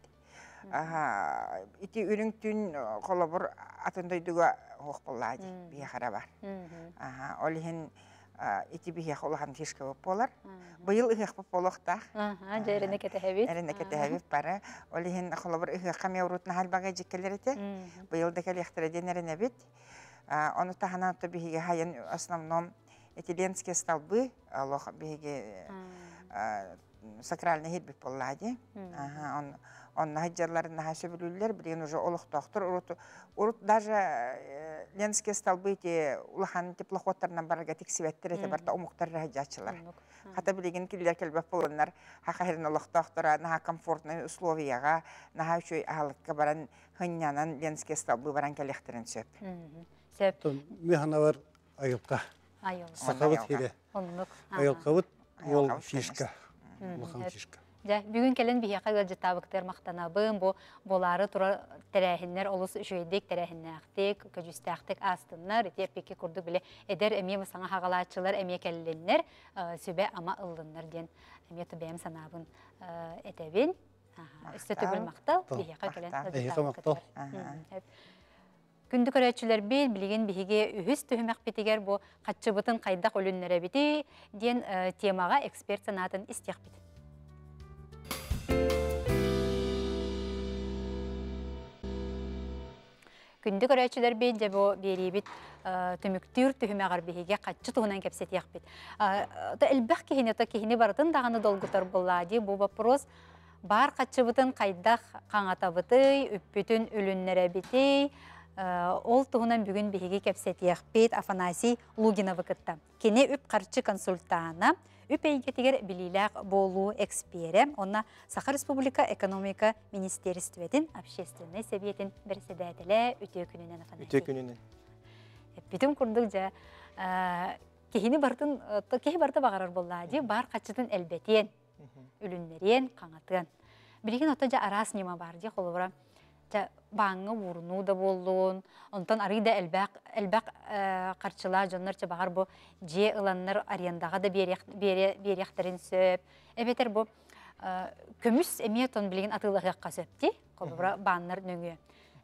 Speaker 3: Ити үрүң түн колобур атындойдуга хок буллады. Бихи хара бар. Олихин ити бихи холохан фишка болар. Быйыл ыгык болоқта.
Speaker 1: Жеріне кетехебит.
Speaker 3: Жеріне кетехебит бары. Олихин холобур ыгык камеурутна халбага жеккелер ете. Быйыл да келехтер денеріне бит. Оны тахана то бихиге хайын основном этиленские столбы, лох бихиге сакральный хитбит боллади. Он хаджарлар на сөбүлүлөр билген уже олох доктор урут даже ленские столбы те улахан теплоходтарынан барга тексибеттер эте барта умуктар хаджачылар. Хата билген киллер келбеп болоннар хакайрын олох доктора на комфортный условияга на чөй алыкка баран хыннанан ленские столбы баран келехтерин сөп.
Speaker 1: Сөп.
Speaker 4: Механавар айылка. Сакабыт хире. Айылкабыт ол фишка. Улахан фишка.
Speaker 1: Бүгін келін бейеқа ғылжытабықтар мақтанабын, болары тұра тәрәхінлер, олыс үшейдек тәрәхінне ақтек, көжісті ақтек астынлар, етепеке күрді біле әдер әме мұсаңа хағалатшылар әме кәлілінлер, сөбе ама ұллынлар ден әме түбәйім санабын әтәбін. Үсті түгіл мақтал, бейеқа келін ғылжытабықтар. Күнді көрәтшілер білген бейге үхіс түхімәк бетігер бұл қатшы бұтын қайдақ өлінлері біті ден темаға эксперт санатын істеқ біті. Күнді көрәчілер бейін де бұл берейбіт түміктүр түхімеғар бейге қатчы тұғынан кәпсет яқпет. Әлбәқ кехіне барытын дағаны долгутар болады. Бұл вопрос бар қатчы бұтын қайдақ қаңата бұтый, үппетін үліннері бітей, ол тұғынан бүгін бейге кәпсет яқпет Афанасий Лугина вақытта. Кене үп қарчы консультана, үп әйгетігер біліләқ болу экспере, онна Саха Республика экономика министерстветін, общественный советін бірседәтілі үте күнінен Афанасий.
Speaker 5: Үте күнінен.
Speaker 1: Бүтін күрдік жа, кехі барты бағарар болады, бар қатшытын әлбетен, үлінлерен, қаңатын. Білеген ота жа арас нема бар, де қолы бұра. Баңы урну да болуын, онтан арыйда әлбәқ қарчыла жонлар бағар бұ же ұланлар арендаға да берияқтарын сөп. Әбетер бұ көміс әметон білген атылығыққа сөпті, қолыбыра бағынлар нөңі.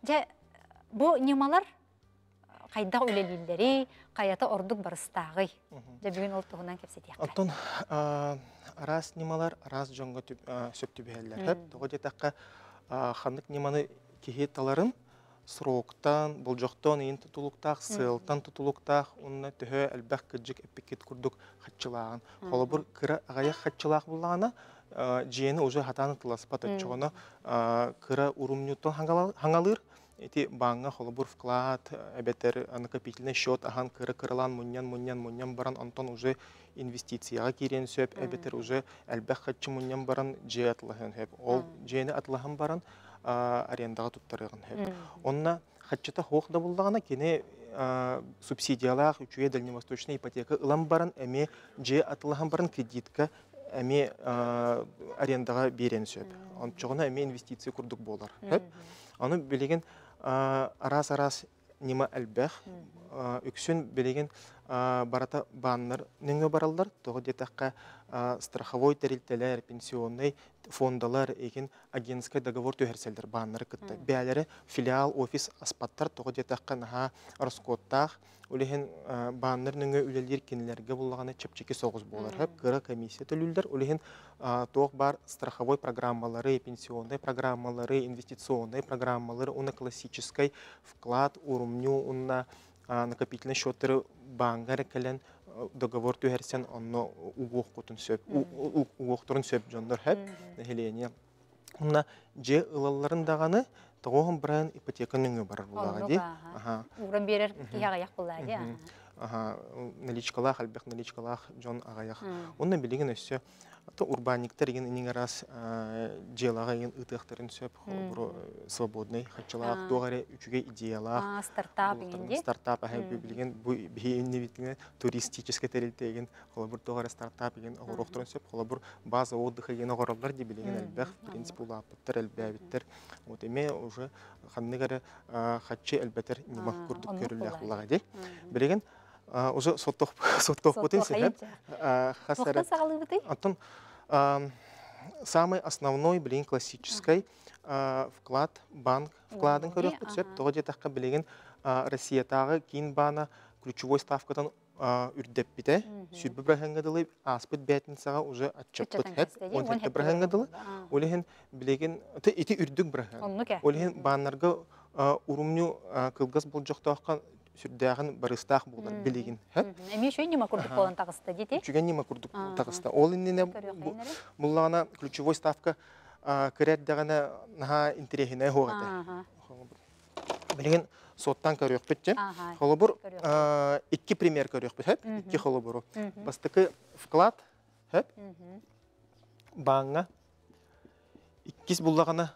Speaker 1: Бұ немалар қайда өлелілері, қаята ордық барыстағы. Бүгін ол тұғынан кепсет яққа.
Speaker 5: Антон, арас немалар, арас жонға сөпті бәлілер. Тұғы детаққа қандық неманы кехет таларын сроктан, болжоқтан ең тұтылықтақ, сылтан тұтылықтақ, онына түхі әлбәқ күджік әппекет күрдік қатчылағын. Қолы бір кірі ағаяқ қатчылақ болағына, жиені уже хатаны тыласпат өтчіғына кірі урумнюттан хаңалыр. Эти банга холобур вклад, әбетер накопительный счет, ахан кырылан муньян баран, Антон уже инвестицияға керен сөп, әбетер уже әлбәқ қатчы муньян баран же атылығын хөп. Ол жені атылығын баран арендаға тұттарығын хөп. Онна қатчыта хоқда болдағына кене субсидиялақ, үчуе дальневосточный ипотека ылам баран, әме же атылығын баран кредитка, әме арендаға берен сөп. Ончығына әме инвестиция күрдік болар. Аны білеген арас-арас нема әлбәқ, үксін білеген барата баннар нүңі баралдар, тоғы детаққа страховой тәрілтелер, пенсионный фондалар, еген агентскай договор төхерселдер баннары күтті. Бәлері филиал, офис, аспаттар, тоғы детаққа наға раскоттақ, Олеген баннар нүңі үлелер кенілерге болағаны чепчеке соғыз болар. Кыра комиссия төлілдер. Олеген тоқ бар страховой программалары, пенсионный программалары, инвестиционный программалары, уна классический вклад, урумню, уна накопительный счеттері бангары кәлен договор түйерсен, онны уғоқтырын сөп жондар хэп, нәхелене. Уна же ылаларын дағаны, Тоғын бірін ипотека нүңі барар болаға де.
Speaker 1: Уран берер кеге аяқ болады.
Speaker 5: Наличкалақ, әлбәқ наличкалақ жон ағаяқ. Онна білеген өсі, урбаниктер еген енің арас желаға еген ұтықтарын сөп, свободный қатшылақ, доғары үчіге идеялақ.
Speaker 1: Стартап егенде?
Speaker 5: Стартап, білген бейінне бітіне туристическе тәрелтеген, қолабыр доғары стартап еген ағырықтырын сөп, қолабыр база отдыха еген ағыралар де білеген әлбәқ, принцип ұлапыттар, әлбәбіттер. Өтеме уже қанныгары қатшы әлбәтер немақ күрдік көріліғ бұлаға де. Білеген, уже соттоқ бұтын сәліп.
Speaker 1: Соқтан сағалы бұты?
Speaker 5: Антон, самый основной, білеген, классический вклад, банк вкладын көрек бұтсеп, тоғы детаққа білеген Россиятағы кейін бана ключевой ставкадан үрдеп біте, сүрбі бірәхәңгадылы аспыт бәтінсаға уже атчаппыт хэп, он хәтті бірәхәңгадылы, олеген білеген, еті үрдік бірәхәң. Олеген баннарға урумню кылгас бұл жоқтауққан сүрдәғін барыстақ болдар білеген хэп.
Speaker 1: Әме шөй нема күрдік болан тағысты дейті?
Speaker 5: Үчіген нема күрдік тағысты. Ол иннене бұллағына ключевой ставка кірәддәғіне наға интерехіне хоғады. Білеген соттан көрек бітті. Холобур, iki пример көрек біт, хэп, iki холобуру. Бастықы вклад, хэп, баңа, иккіз бұллағына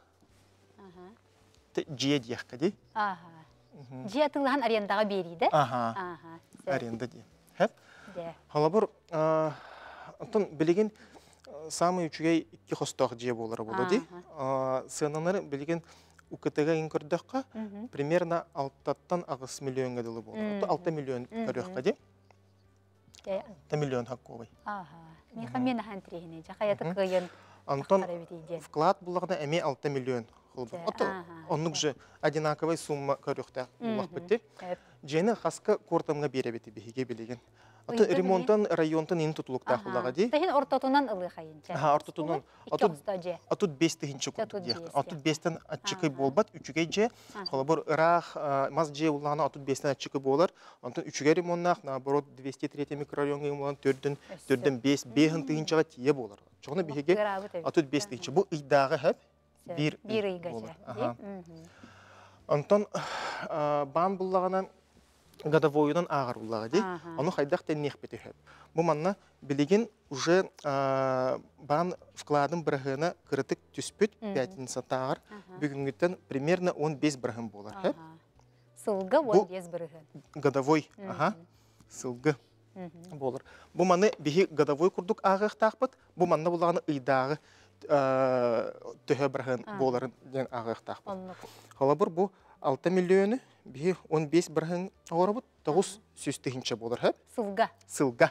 Speaker 5: жие дейіққа дей.
Speaker 1: Жие атылған арендаға берейді?
Speaker 5: Аренда дей. Хэп. Холобур, білеген самый үчігей iki қостақ жие болары болу дей. Сынанары білеген УКТ-ға ең көрдіққа примерно 6-тан 6 миллион ғадылы болды. 6 миллион көрдіққа де? 6 миллион хаққовай.
Speaker 1: Меха мен ахан тірегіне, жақаяты қойын
Speaker 5: Антон, вклад бұлағына әме 6 миллион холбур.
Speaker 1: Же,
Speaker 5: Ото
Speaker 1: ага,
Speaker 5: оннук же одинаковый сумма көрүхтә улак битти.
Speaker 1: Эп.
Speaker 5: Жені хаска кортамга беребети биһиге билеген. Аты
Speaker 1: Уйду
Speaker 5: ремонттан районтан ин тутулуктаа
Speaker 1: Ага.
Speaker 5: хулага ди.
Speaker 1: Тахин ортотунан ылы хайынча.
Speaker 5: Ха, ортотунан.
Speaker 1: Икки оста же.
Speaker 5: Атут 5 тыгынчы
Speaker 1: Атут
Speaker 5: курдук дияк.
Speaker 1: бес,
Speaker 5: Атут 5тен атчыкы
Speaker 1: Ага.
Speaker 5: болбат, 3-ге же.
Speaker 1: Ага.
Speaker 5: Холобор ырах маз же уллана атут 5тен атчыкы болар. Антон 3-ге ремонтнах наоборот 203 микрорайонга улан 4ден 5 бехин тыгынчага тие болар. Чогна биһиге атут 5 тыгынчы. Бу ыйдагы хэп бир
Speaker 1: ыйга
Speaker 5: болар.
Speaker 1: же.
Speaker 5: Ага. Антон бан буллагана годовойдан агар буллага ди.
Speaker 1: Ага.
Speaker 5: Аны хайдах теннех бити хэп. Бу манна билеген уже бан вкладым брагына кырытык түспүт 5 тагыр. Бүгүнгүттен примерно 15 брагын болар хэп.
Speaker 1: Сылга
Speaker 5: Бу-
Speaker 1: 15 бырыгын.
Speaker 5: Годовой, ага. Сылгы болар. Бу маны бихи годовой курдук агых тахпыт. Бу манна буллаганы ыйдагы төһө брагын боларын ден агых тахпыт.
Speaker 1: Оннук.
Speaker 5: Холобур бу 6 миллионы бихи 15 брагын орабыт 9 сүстыгынча болар хэп.
Speaker 1: Сылга.
Speaker 5: Сылга.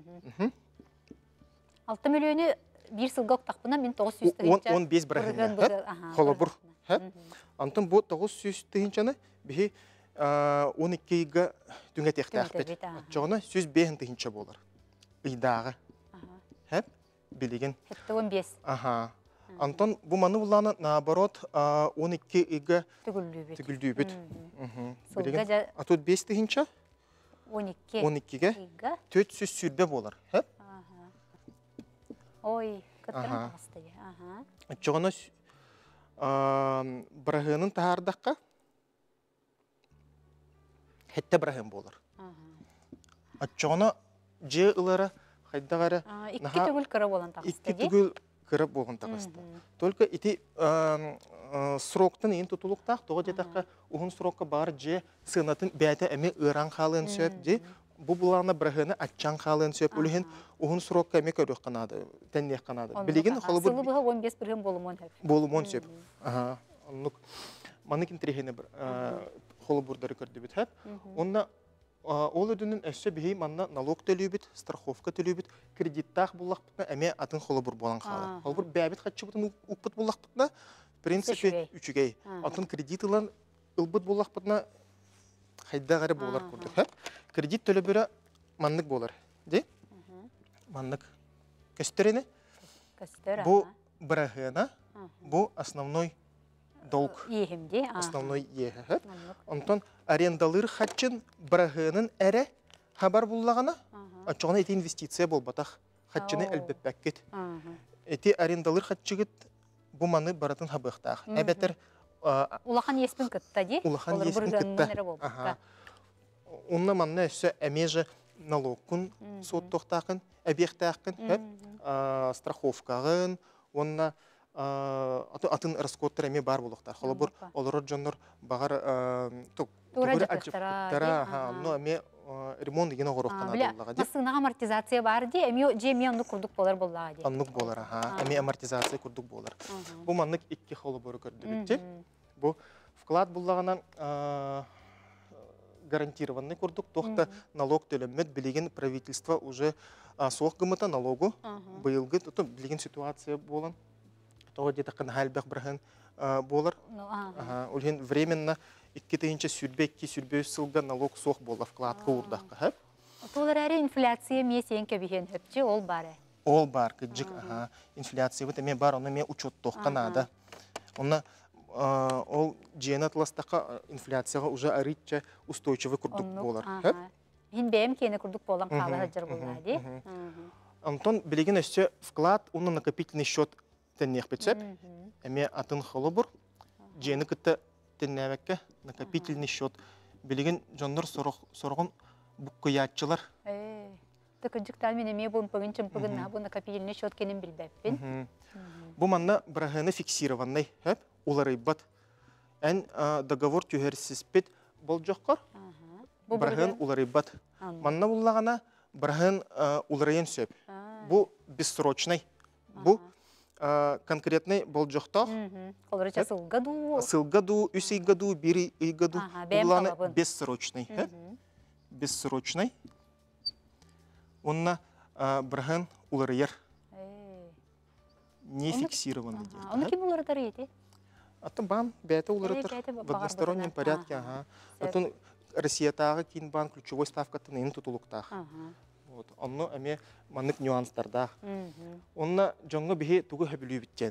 Speaker 1: 6 миллионы bir сылга тақпына мен 900 тыгынча.
Speaker 5: 15 брагын хэп. Холобур хэп. Антон бу 900 тыгынчаны бихи 12-га дүңе тектахпет. Жогона 105 тыгынча болар. Ыйдагы хэп билеген.
Speaker 1: Хетте 15
Speaker 5: Ага. Антон бу маны буланы наоборот 12-га
Speaker 1: түгүллүбүт.
Speaker 5: тигилдүүбүт.
Speaker 1: Сылга
Speaker 5: Билеген.
Speaker 1: же
Speaker 5: Атут 5 тыгынча
Speaker 1: 12
Speaker 5: 12-ге
Speaker 1: ыйга.
Speaker 5: 400 сүрбе болар. Хэп.
Speaker 1: Ой,
Speaker 5: Ага.
Speaker 1: кыттыран тагысты. Ага.
Speaker 5: Жогона брагынын тахардакка хетте брагын болар. Аччоғына же ылары хайдағары
Speaker 1: Икки түгүл кыра болан тагысты.
Speaker 5: икки түгіл кіріп болған тағысты. Только ити сроктын ең тұтылықтақ, тоғы жетаққа ұғын срокка бар же сынатын бәті әме ыран қалын сөп де, бұл бұлағына бірғыны атчан қалын сөп, өлігін ұғын срокка әме көрік қанады, тәннеқ қанады. Білеген қолы
Speaker 1: Сылы бұға 15 бірген болымон хөп.
Speaker 5: болымон сөп. Маныкин трехені бір қолы бұрдары көрді біт хөп. Онна ол өдінің әсі бігей манна налог төлөбіт, страховка төлөбіт, кредиттақ болақ бұтына әме атын қолы бұр болан қалы. Қолы бұр бәбіт қатшы бұтын ұқпыт болақ бұтына, в принципе, үчігей. Атын кредит ұлан ұлбыт болақ бұтына қайда ғары болар көрді. Кредит төлөбірі маннық болар. Де? Маннық көстерені. Бұл бірағына, бұл основной долг.
Speaker 1: Ехімде.
Speaker 5: Основной ехі. Онтон арендалыр хатчын бірағының әрі хабар болағына, ачоғына еті инвестиция бол батақ. Хатчыны әлбет бәккет. Еті арендалыр хатчығыт бұл маны баратын хабықтақ. Әбәтір
Speaker 1: Улахан еспін кітті де?
Speaker 5: улахан еспін кітті. Онна манна өсі әмежі налогкун соттоқтақын, әбектақын, страховкағын, онна атын расходтар әме бар болуқтар. Қолы бұр олырыр жонлар бағар
Speaker 1: Тура жақтара.
Speaker 5: Но әме ремонт деген оғырықтан адылыға деп.
Speaker 1: Масығына амортизация бар де, жеме онды күрдік болар болаға де.
Speaker 5: Аннық болар, әме амортизация күрдік болар. Бұл маннық икки қолы бұры көрді бітте. Бұл вклад болағынан гарантированный күрдік. Тоқта налог төлемет білеген правительство уже соқ гымыта налогу бұйылғы білеген ситуация болан. Тоғы детақын хәлбәқ бірген болар. Өлген временно 2-тігінші сүрбекке сүрбеу сылға налог соқ болар вкладқа ұрдаққа.
Speaker 1: Толар әрі инфляция месен көбіген хөпчі, ол бар.
Speaker 5: Ол бар, күджік. Инфляция бұт әме бар, оны мен учет тоққан ада. Оны ол жиена тыластаққа инфляцияға уже аритча устойчивый күрдік болар.
Speaker 1: Мен бәйім кені күрдік болан қалы жыр болар де.
Speaker 5: Антон білеген өсі вклад, оны накопительный счет тәннеқ бетсеп, әме атын қылы бұр, жиені күтті тәннәвәкке накопительный счет. Білеген жонлар сорғын бұққиятчылар.
Speaker 1: Түкінчіктал мен әме бұн пұғын чымпығын бұл накопительный счет кенін білбәппен.
Speaker 5: Бұл манна бірағыны фиксированный, олар айбат. Ән договор түйерсізпет бол жоққар, бірағын олар айбат. Манна бұллағана бірағын оларайын сөп. Бұл бессрочный. Бұл конкретный бол жоқтақ.
Speaker 1: Оларыча сылгаду.
Speaker 5: Сылгаду, үс айгаду, бір айгаду. Бұллағына бессрочный. Бессрочный. Онна бірағын оларайыр. Не фиксированный.
Speaker 1: Оны кем олар адар еді?
Speaker 5: Аты бан бәйті
Speaker 1: бәйті
Speaker 5: оларытыр
Speaker 1: бағар
Speaker 5: в одностороннем
Speaker 1: бұдына.
Speaker 5: порядке.
Speaker 1: Ага.
Speaker 5: Атын Россиятағы кейін бан ключевой ставкатын ең тұтылықтақ. Онны әме манық нюанстардақ. Онна жоңғы бігі туғы хөбілі біттен.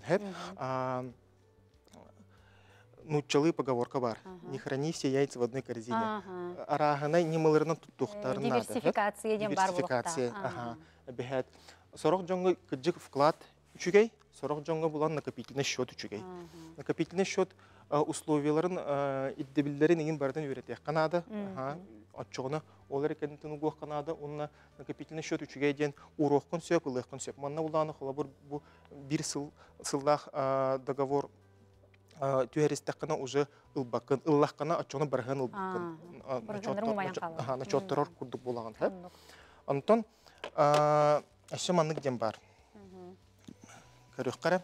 Speaker 5: Нуччалы поговорка бар. Не храни все яйца в одной корзине. Арағынай немаларынан тұттуқтарын надо.
Speaker 1: Диверсификация ден бар
Speaker 5: Диверсификация. Бәхет. Сорок жоңғы күджік вклад үчігей, сорок жоңғы бұлан накопительный счет үчігей. Накопительный счет условияларын иддебілдерін егін бардың өретек қанады. Отчоғына олар екендің ұғық қанады. Онына накопительный счет үчігей ден ұроққын сөп, ұлыққын сөп. Манна ұланы қола бір сыллақ договор түйәрістіққына уже ұлбақын, ұллаққына отчоғына барған ұлбақын. Начоттырар күрдік болаған. Антон, әші маннық ден бар. Көріқ қара.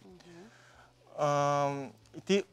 Speaker 5: Ити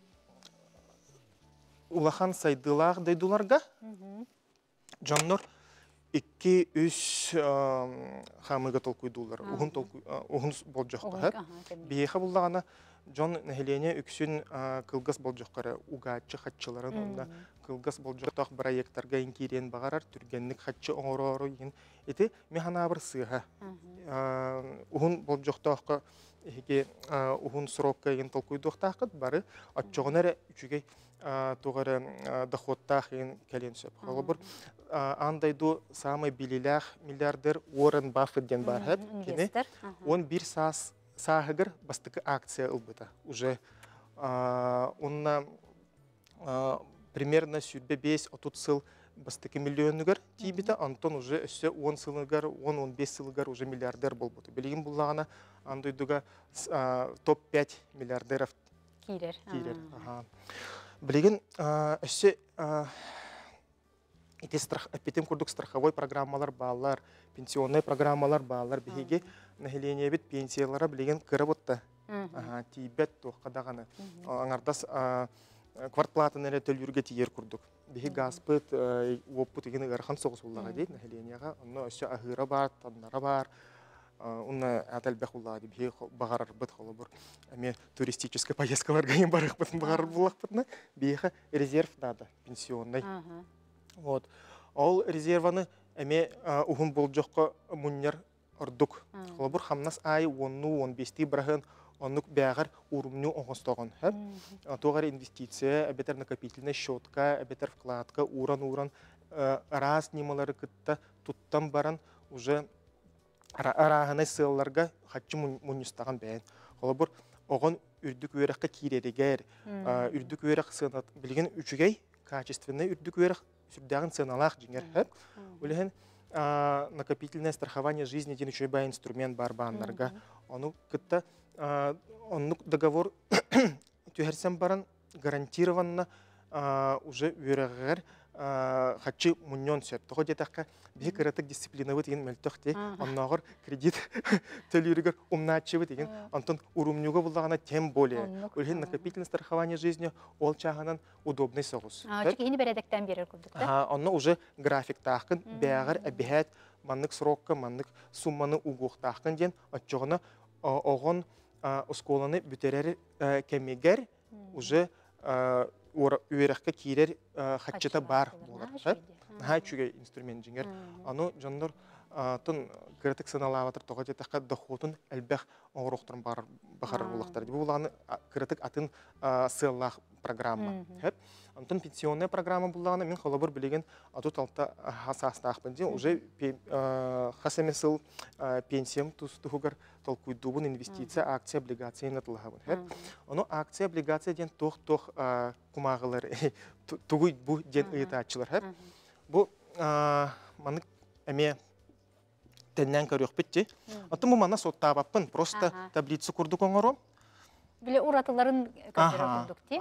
Speaker 5: улахан сайдылақ дайдуларға жаннор 2-3 хамыға толкуйдулар. Уғын бол жоққа. Бейеқа бұлдағана Джон нәхелене үксін кылгас бол жоққары уғатчы қатчыларын, кылгас бол жоқтақ проекттарға енкерен бағарар, түргенлік қатчы оңырору ең. Еті механа бір сыға. Уғын бол жоқтаққа уғын сұрокқа ең толкуйдуқтақыд бары атчоғынары үчігей туғары доходтақ ең кәлен сөп. Қолы бір андайду самый билилях миллиардер Уоррен Баффеттен бар әп. Он бір сағығыр бастықы акция ұлбыта. Уже онна примерно сүрбе 5-30 сыл бастықы миллионыгар тейбіті, антон уже өсі 10 сылыгар, 10-15 сылыгар уже миллиардер бол бұты. Білеген бұлағына андойдуға топ-5 миллиардеров кейлер. Білеген өсі әппетен күрдік страховой программалар балар, пенсионный программалар балар бігеге нәхелене бет пенсиялара білеген кірі бұтты. Тейбет тоққадағаны. Аңардас квартплатын әрі төлірге тейер күрдік. Бігі ғаспыт, оппыт егені ғархан соғыс ұллаға дейді нәхеленеға. Оны өсі ағыра бар, таннара бар. Оны әтәл бәқ ұллаға дейді. Бігі бағарар бұт қолы бұр. Әме туристический поездкаларға ең барық бұтын бағарар бұлақ бұтыны. Бігі резерв дады, пенсионный. Ол резерваны әме ұғын бол жоққа мұннер ұрдық. Қолы бұр хамнас ай 10-15 бірағын оннук бәғар урумну оңыстағын. Тоғар инвестиция, әбетер накопительный счетка, әбетер вкладка, уран-уран, раз немалары күтті тұттан баран уже арағынай сылларға қатшы мұныстаған бәйін. Қолы бұр оғын үрдік өріққа кейредегер, үрдік өріқ сынат білген үчігей качественный үрдік өріқ сүрдәғын сыналақ жеңер. Өліген накопительное страхование жизни ден үші бай инструмент бар бағанларға. Оны күтті договор түйерсен баран гарантированно уже өріғығыр қатшы мұньон сөп. Тоғы детаққа бей кіратық дисциплинавы деген мәлтіқте, оннағыр кредит төлірігір умначывы деген, антон урумнюға бұлдағына тем более. Өлген накопительное страхование жизни ол чағынан удобный соғыз.
Speaker 1: Чекені бәрәдіктен берер күрдікті?
Speaker 5: Онна уже график тақын, бәғір әбіхәт, маннық сұрокқа, маннық сумманы уғуқ тақын ден, отчығына оғын ұсколаны бүтерері кәмегер уже үйеріққа кейлер қатчыта бар болар. Чүге инструмент жеңер. Аны жандар тын кірітік сыналаватыр тоға жетіққа дұқотын әлбәқ оңырықтырын бағарыр болақтар. Бұл аны кірітік атын сыллақ программа. Антон пенсионная программа бұлағына мен қолы бір білеген атут алта хасастақпын де уже хасамесыл пенсиям тұстығығыр толкуйдубын инвестиция, акция, облигация натылығабын. Оны акция, облигация ден тоқ-тоқ кумағылар, тұғый бұл ден ұйытатшылар. Бұл маны әме тәннен көріқ бітті. Аты мұ мана соттабаппын, просто таблицы күрдік оңырым.
Speaker 1: Біле ұратыларын көрдері күрдік те?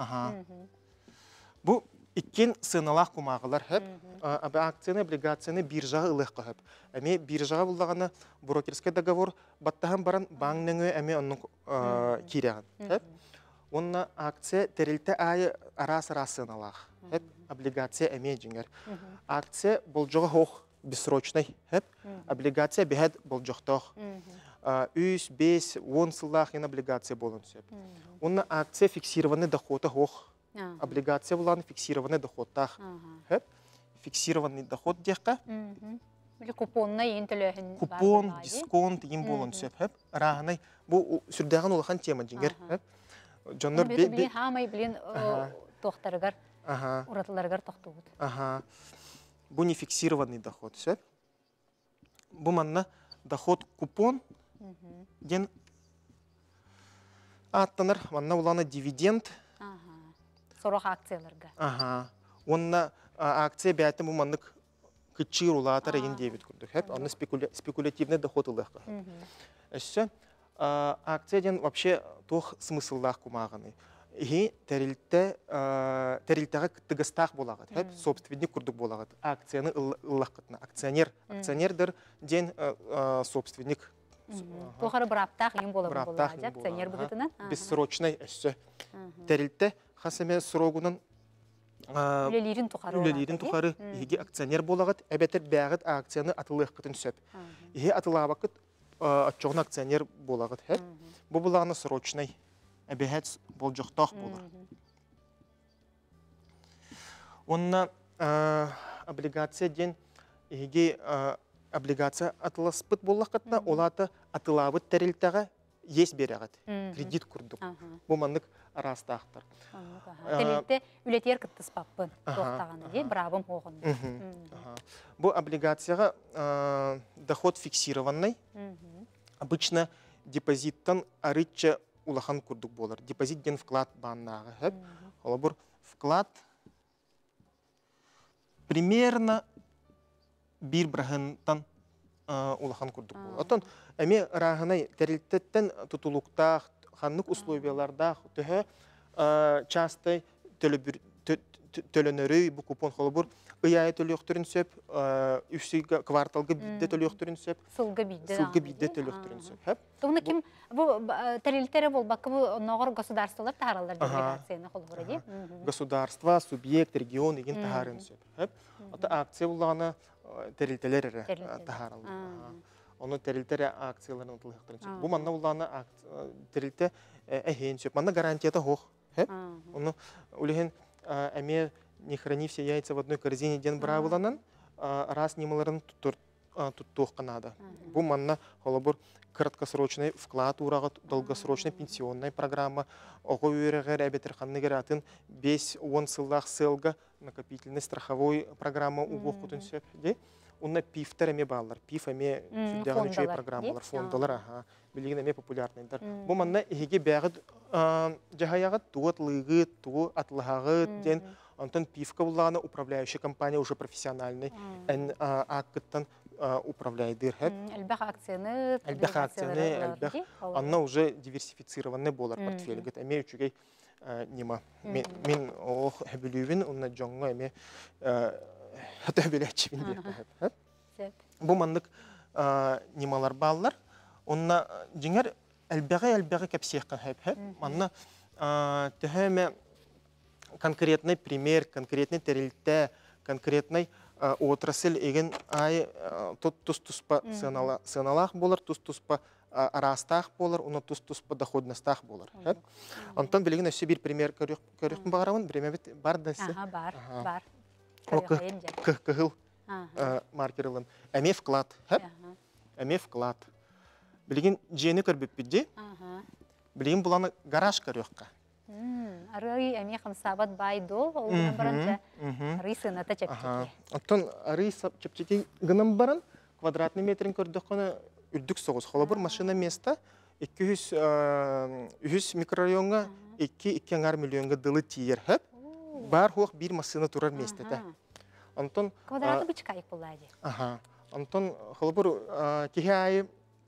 Speaker 5: Бұл иккен сыналақ кумағылар хөп, акцияны, облигацияны биржаға ылыққа хөп. Әме биржаға бұлдағаны брокерский договор баттағын баран баңныңы әме оның кереғін. Онна акция тәрілті айы арас-арас сыналақ. Облигация әме жеңер. Акция бұл жоғы хоқ бісрочный, облигация бәхәд бұл жоқтақ. 3, 5, 10 сыллах ен облигация болын сөп. Онна акция фиксированный дохода хох. Облигация буланы фиксированный доходтах. Хеп, фиксированный доход дехка.
Speaker 1: Били купонна ен төлөһүн.
Speaker 5: Купон, дисконт ен болын сөп. Хеп, раханай бу сүрдәгән улахан тема җиңгер. Хеп. Жоннор
Speaker 1: Билин хамай билин тохтарыгар,
Speaker 5: Ага.
Speaker 1: уратыларыгар тохтубут.
Speaker 5: Ага. Бу не фиксированный доход, сөп. Бу манна доход купон ден аттанар манна уланы дивиденд.
Speaker 1: Сорох акцияларга.
Speaker 5: Ага. Онна акция бәйті бу маннык кычыр улатар еген дебет күрдік. Хеп, аны спекулятивный доход улыққа. Әші, акция ден вообще тох смысллах кумағаны. И тәрілтіға кіттігістақ болағыд. Хеп, собственник күрдік болағыд. Акцияны ұллаққытына. Акционердір ден собственник.
Speaker 1: Тохары браптах ен болабы болады. Акционер бұғытынан.
Speaker 5: Бессрочный әші. Тәрілті қасыме сұрогынан
Speaker 1: Үлелерін
Speaker 5: тухары еге акционер болағыд. Әбәтір бәғыд акцияны атылық күтін сөп. Еге атылағықыт атчоғын акционер болағыд. Бұл бұлағына срочный. Әбәхәт бол жоқтақ болар. Онна облигация ден еге облигация атыласпыт болақытна, олаты атылабыт тәрілтіға ес береғат. Кредит күрдік. Бұл маңдық арастақтыр.
Speaker 1: Тәрілті үлетер күттіс паппын тоқтағаны де, брабым оғынды.
Speaker 5: Бұл облигацияға доход фиксированный. Обычно депозиттан арытча улахан күрдік болар. Депозит ден вклад баннағы. Ола бұр вклад примерно бір брахынтан улахан күрдік болар. Отын, әме рағынай тәрілттеттен тұтылуқтақ, ханнық условиялардақ, түхі частай төлөнөрі бұл купон қолы бұр ұяй төліқтірін сөп, үші кварталғы бидде төліқтірін сөп,
Speaker 1: Сылғы
Speaker 5: бидде төліқтірін сөп.
Speaker 1: Тұғыны кім, тәрелттері бол бақы ноғыр государстволар тағаралар облигацияны қолы бұр еде?
Speaker 5: Государство, субъект, регион еген тағарын сөп. Ата акция бұлағына тәрелттелер тағаралар. Оны тәрелттері акцияларын ұтылықтырын сөп. Бұл манна бұлағына тәрелтті әхейін сөп. Манна гарантията хоқ. Оны үліген әме не храни все яйца в одной корзине ден бравыланан, раз немаларын туттуқ қанады. Бұл манна холобур краткосрочный вклад урағыт, долгосрочный пенсионная программа, оғы өрігер әбетір қанны кератын 5-10 сыллақ сылға накопительный страховой программа уғық құтын сөп. Онна пифтер әме балар, пиф әме сүлдәғын үшей программалар, фондалар, білеген әме популярныйдар. Бұл манна еге бәғыд жағаяғыт, туғыт лығыт, туғы атлығағыт ден, антон пифка бұлағына управляющая компания уже профессиональный, ән ақыттан управляйдыр.
Speaker 1: Әлбәқ акцияны,
Speaker 5: әлбәқ, анна уже диверсифицированный болар портфелігіт. Әме үшігей нема. Мен оқ әбілуін, онна жоңға әме Хата біләтші бінде. Бұл мандық немалар балылар. Онна жеңер әлбәғі кәпсеққан әп. Манна түхәмі конкретный пример, конкретный тәрілті, конкретный отрасль еген ай тұс-тұспа сыналақ болар, тұс-тұспа арастақ болар, оны тұс-тұспа доходнастақ болар. Антон білеген өсі бір пример көріқтің бағарамын, біреме бет бар дәсі?
Speaker 1: Бар.
Speaker 5: Кығыл маркерлын. Әме вклад. Әме вклад. Білген жені көрбіп бідде, білген бұланы гараж көріққа.
Speaker 1: Арый әме қымсабат бай дол, олғын баранча арый сынаты чәпчеке.
Speaker 5: Оттан арый чәпчеке ғынан баран, квадратный метрін көрдіққаны үрдік соғыз. Қолы бір машина места 200 микрорайонға 2,5 миллионға дылы тиер. Бар хоқ бір масына тұрар местеті. Антон...
Speaker 1: Квадраты бычкайық болады.
Speaker 5: Антон, қолыбыр кеге айы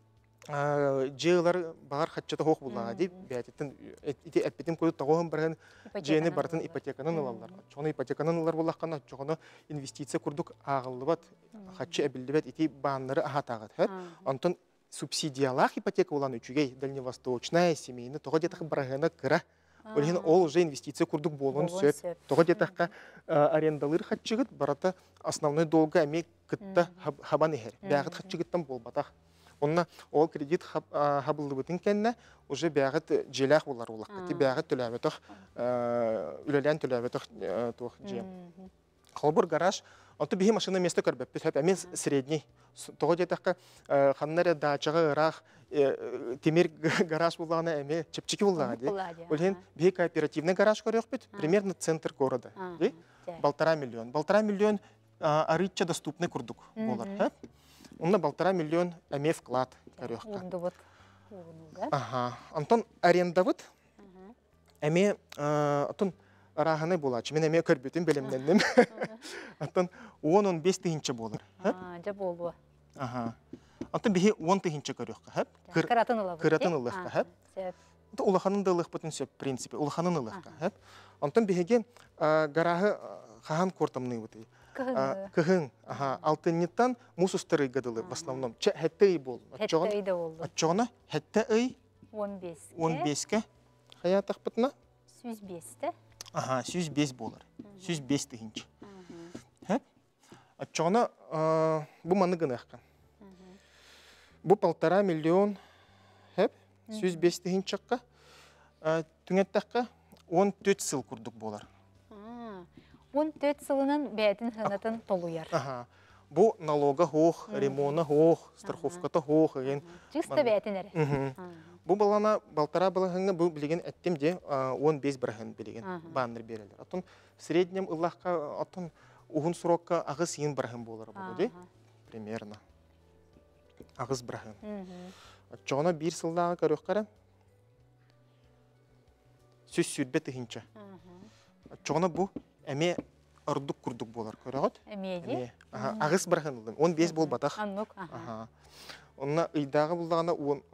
Speaker 5: жеғылар бағар қатчата хоқ болады. Бәтеттен, әтпетім көді тағуын барған жені бартын ипотеканын ұлалар. Жоғыны ипотеканын ұлар болаққана, жоғыны инвестиция күрдік ағылы бат, қатчы әбілді бәт, ити бағынлары ағат. Антон, субсидиялақ ипотека olan üçügey, дальневосточная, семейный, тоға детақы барағына кіра. Ол уже инвестиция күрдік болуын сөп. Тоға детаққа арендалыр қатчығыт, барата основной долга әмек күтті хабан ехер. Бәғыт қатчығыттан болбатақ. Онна ол кредит хабылыбытын кенне уже бәғыт желәқ болар олаққа. Ти бәғыт түләбетіқ, үлелән түләбетіқ туық жем. Қалбыр гараж, онты бейі машина месті көрбәп, бет әмен средний. Тоғы детаққа қаннары дачаға ұрақ, темір гараж болағына әме чепчекі болаға. Өлген бейі кооперативный гараж көрек бет, примерно центр города. 1,5 миллион. 1,5 миллион арытча доступный күрдік болар. Онна 1,5 миллион әме вклад көрекқа. Антон арендавыт әме атын арағаны болачы. Мен әме көрбетін белемдендім. Антон 10-15 тыгынчы болар.
Speaker 1: Жа болу.
Speaker 5: Антон бейі 10 тыгынчы көрекқа. Кыратын ылыққа. Улаханын да ылық бұтын сөп, принципе. Улаханын ылыққа. Антон бейге гарағы қаған кортамны бұты. Кыхын. Алтыннеттан мусустары гадылы в основном. Хәтті үй бол.
Speaker 1: Хәтті үй да болу.
Speaker 5: Атчоғына хәтті үй
Speaker 1: 15-ке.
Speaker 5: Хаятақ бұтына?
Speaker 1: 105-те.
Speaker 5: 105 болар. 105 тыгынчы. Атчоғына бұ маны гынаққан. Бұ 1,5 миллион 105 тыгынчыққа. Түңеттаққа 14 сыл күрдік болар.
Speaker 1: 14 сылынан бәйтін хынатын толуяр.
Speaker 5: Бұ налога хоқ, ремона хоқ, страховката хоқ.
Speaker 1: Чисто бәйтін әрі.
Speaker 5: Бұ балана балтара балағыңа бұл білеген әттемде 15 бірағын білеген баннер берелер. Атын в среднем ұллаққа атын ұғын сұраққа ағыз ең бірағын болар болды. Примерно. Ағыз бірағын. Жоғына бір сылдағы көрек қара. Сөз сүрбе тұхынча. Жоғына бұл әме ұрдық күрдік болар көрек.
Speaker 1: Әмеде?
Speaker 5: Ағыз бірағын ұлдың. 15 бол батақ.
Speaker 1: Аннық.
Speaker 5: Онына ұйдағы бұлдағына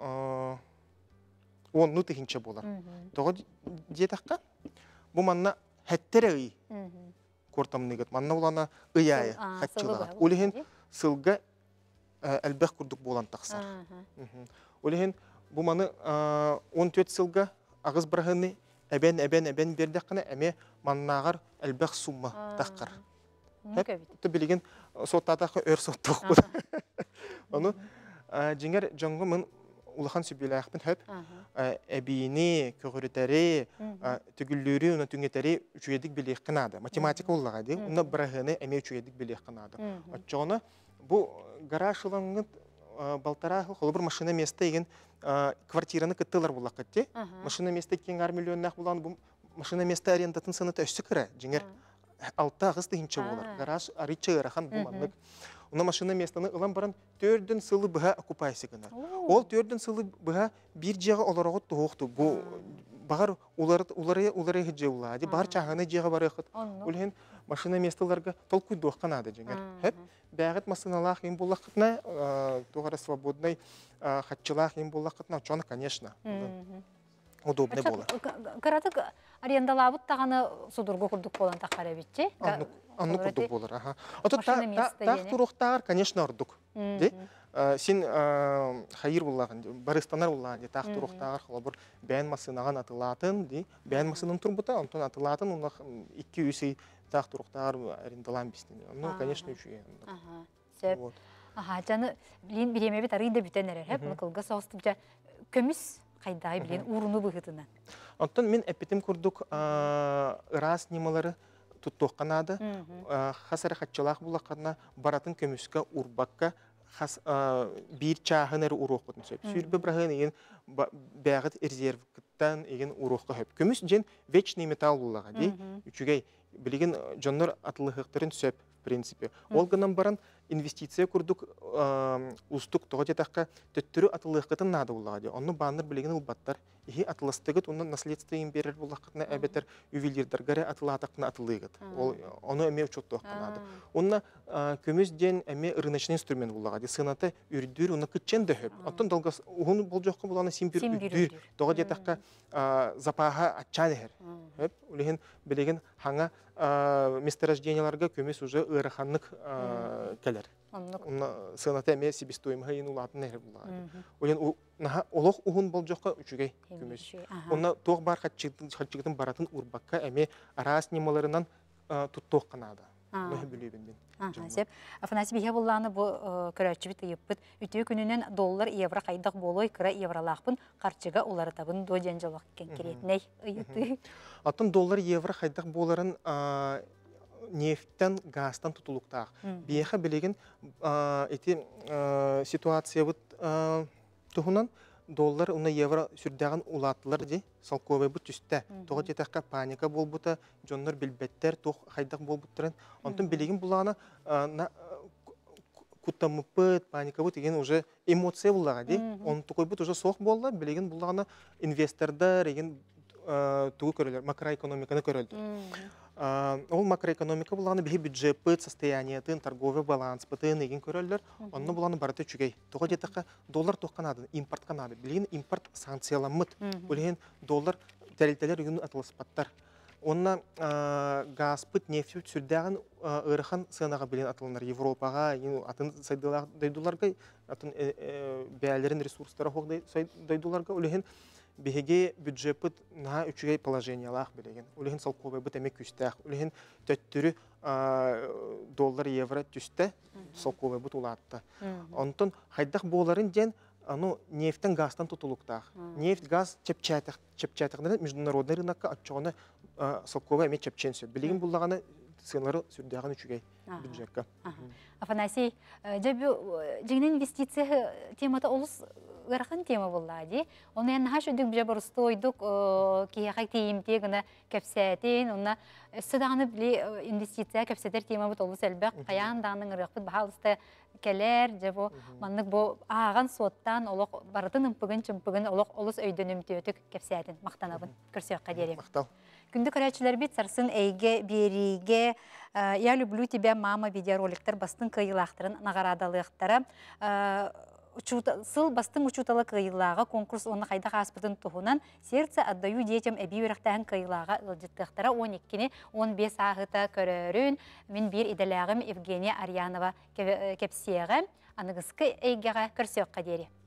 Speaker 5: 10 тыгынча болар. Тоғы детаққа, бұл манна хәттері ұй кортамныгыт. Манна олана ұяйы хәтчылағат. Олеген сылға әлбәқ күрдік болан тақсар. Олеген бұл маны 14 сылға ағыз бірағыны әбән бердіққаны әме маннағар әлбәқ сумма таққар. Тү білеген соттатаққа өр соттық бұл. Оны жеңер жоңғы мұн улахан сөбеләқпін хөп, әбейіне, көгірітәрі, түгіллері, оны түңетәрі үшуедік білек қынады. Математика олаға де, оны бірағыны әме үшуедік білек қынады. Отчоғына, бұл гараж ұлаңғыт балтарағы, қолы бір машина месті еген квартираны күттілер болақ күтте. Машина месті кен ғар миллионнақ болған, бұл машина месті арендатын сыныты өсі кірі. Жеңер 6 ағыз тыгынча болар. Гараж арыча ырахан бұл маңдық. Она машина местаны ылан баран төрден сылы бұға окупайсы гынар. Ол төрден сылы бұға бір жеға оларағыт тұғықты. Бұл бағар улары хыджа улади, бағар чағаны жеға бары қыт. Олген машина месталарға толкуй доққан ады жеңер. Бәғыт масыналақ ең болақ қытна, туғара свободный хатчылақ ең болақ қытна, чоны, конечно, удобный болар.
Speaker 1: Қаратық арендалабыт тағаны судырғы күрдік болан таққар әбетче?
Speaker 5: Анны күрдік болар. Тақ тұрықтағар, конечно, ұрдық. Сен хайыр болағын, барыстанар болағын, тақ тұрықтағар, бір бән масынаған атылатын, бән масынын тұрбыта, онтын атылатын, онда 2-3 тақ тұрықтағар арендалан бістен. Ну, конечно, үші.
Speaker 1: Сөп. Жаны, білейін біремебет арыйда бүтен әрер, мұқылға соғыстып, көміс қайдағы білейін ұрыны бұғытына.
Speaker 5: Онтын мен әпетім күрдік ырас немалары тұттоққанады, қасары қатчалақ болаққана баратын көміскі ұрбаққа бір чағын әрі ұруқ бұтын сөп. Сүйірбі бірағын еген бәғыт резервкіттен еген ұруққа хөп. Көміс жен вечный металл болаға дей, үшігей білеген жонлар атылығықтарын сөп, в принципе. Ол ғынан баран инвестиция күрдік ұстық тоғы детаққа төттірі атылығықтын нады болаға дей. Оны бағыныр білеген ұлбаттар. Ихи атыластығыт, оны наследствоен берер болаққытына әбетер ювелирдергары атылатақына атылығыт. Оны әме учетты оққанады. Онына көміз ден әме рыночный инструмент болаға дей. Сынаты үрдір, оны күтчен дөп. Оттан долғас, ұғын бол жоққа боланы симбір үрдір. Тоғы детаққа запаға атчан әр. Олеген білеген хаңа месторожденияларға көмес уже ұраханлық кәлер. Сынаты әме себестоимға ең ұлатын әр болаға. Олен олық ұғын бол жоққа үшігей көмес. Онна тоқ бар қатчығытын баратын ұрбаққа әме арас немаларынан тұттоқ қанады. Оны білебінден.
Speaker 1: Сеп, Афанасий бихе булланы бу көрәчі бит ыйыппыт. Үтіе күнінен доллар евро қайдақ болой, кыра евролақпын, қарчыға олары табын дойден жолақ кен керетней ыйыты.
Speaker 5: Атын доллар евро қайдақ боларын нефттен, газтан тұтылықтақ. Бейхі білеген ситуация бұд тұхынан доллар, уна евро сүрдәғін улатылар де, салковай бұд түсті. Тоғы детаққа паника бол бұта, жонлар білбеттер, тоқ қайдақ бол бұттырын. Онтын білеген бұлағына куттамыппыт, паника бұд деген уже эмоция бұлаға де. Оны тұқой бұд уже соқ болды, білеген бұлағына инвестордар, еген тугу көрөлөр, макроэкономиканы көрөлдөр. Ол макроэкономика буланы бихи бюджет пыт, состояниятын, торговый баланс пытын еген көрөлдөр. Онны буланы барыты чүгей. Тоғы детаққа доллар тоққанады, импорт қанады. Білген импорт санкцияламыт. Білген доллар тәрелтелер үгін атылыспаттар. Онна газ пыт, нефть сүрдәғын ырыхан сынаға білген атылынар. Европаға, атын дайдуларға, атын бәлерін ресурстары хоқ дайдуларға үлген беге бюджет пыт на үчүгей положениялах билеген. Улеген салковый быт эмек күстәх. Улеген төттүрү доллар евро түсте салковый быт улатты. Онтон хайдах боларын ден нефтен газтан тутулуктах. Нефть, газ чепчатыгында международный рынокка отчоны салковый эмек чепчен сөт. Билеген буллаганы сыйлары сүрдәгән үчүгей бюджетка.
Speaker 1: Афанасий, жеңнен инвестиция темата олус ғырқан тема болады. Оны әнна шөдік бі жабырысты ойдық кейіғай тейімте ғына кәпсәтен, оны сұдағыны біле инвестиция кәпсәтер тема бұт олыс әлбәқ, қаян дағының ұрықпыт бағалысты кәлер, жабы маннық бұл ағын соттан олық барытын ұмпығын, чымпығын олыс өйдөнімті өтік кәпсәтін мақтанабын көрсек қадері.
Speaker 5: Мақтал.
Speaker 1: Күнді көрәтшілер бет сарсын әйге, береге, я люблю тебя, мама, видеороликтер бастың қиылақтырын, нағарадалықтары. Сыл бастың учуталы кыйлаға конкурс оны қайда қаспытын тұхынан сердце отдаю детям әбей өріқтән кыйлаға ылжыттықтара 12-ні 15 ағыта көрерін мен бір иделағым Евгения Арьянова кепсеға анығысқы әйгеға көрсек қадері.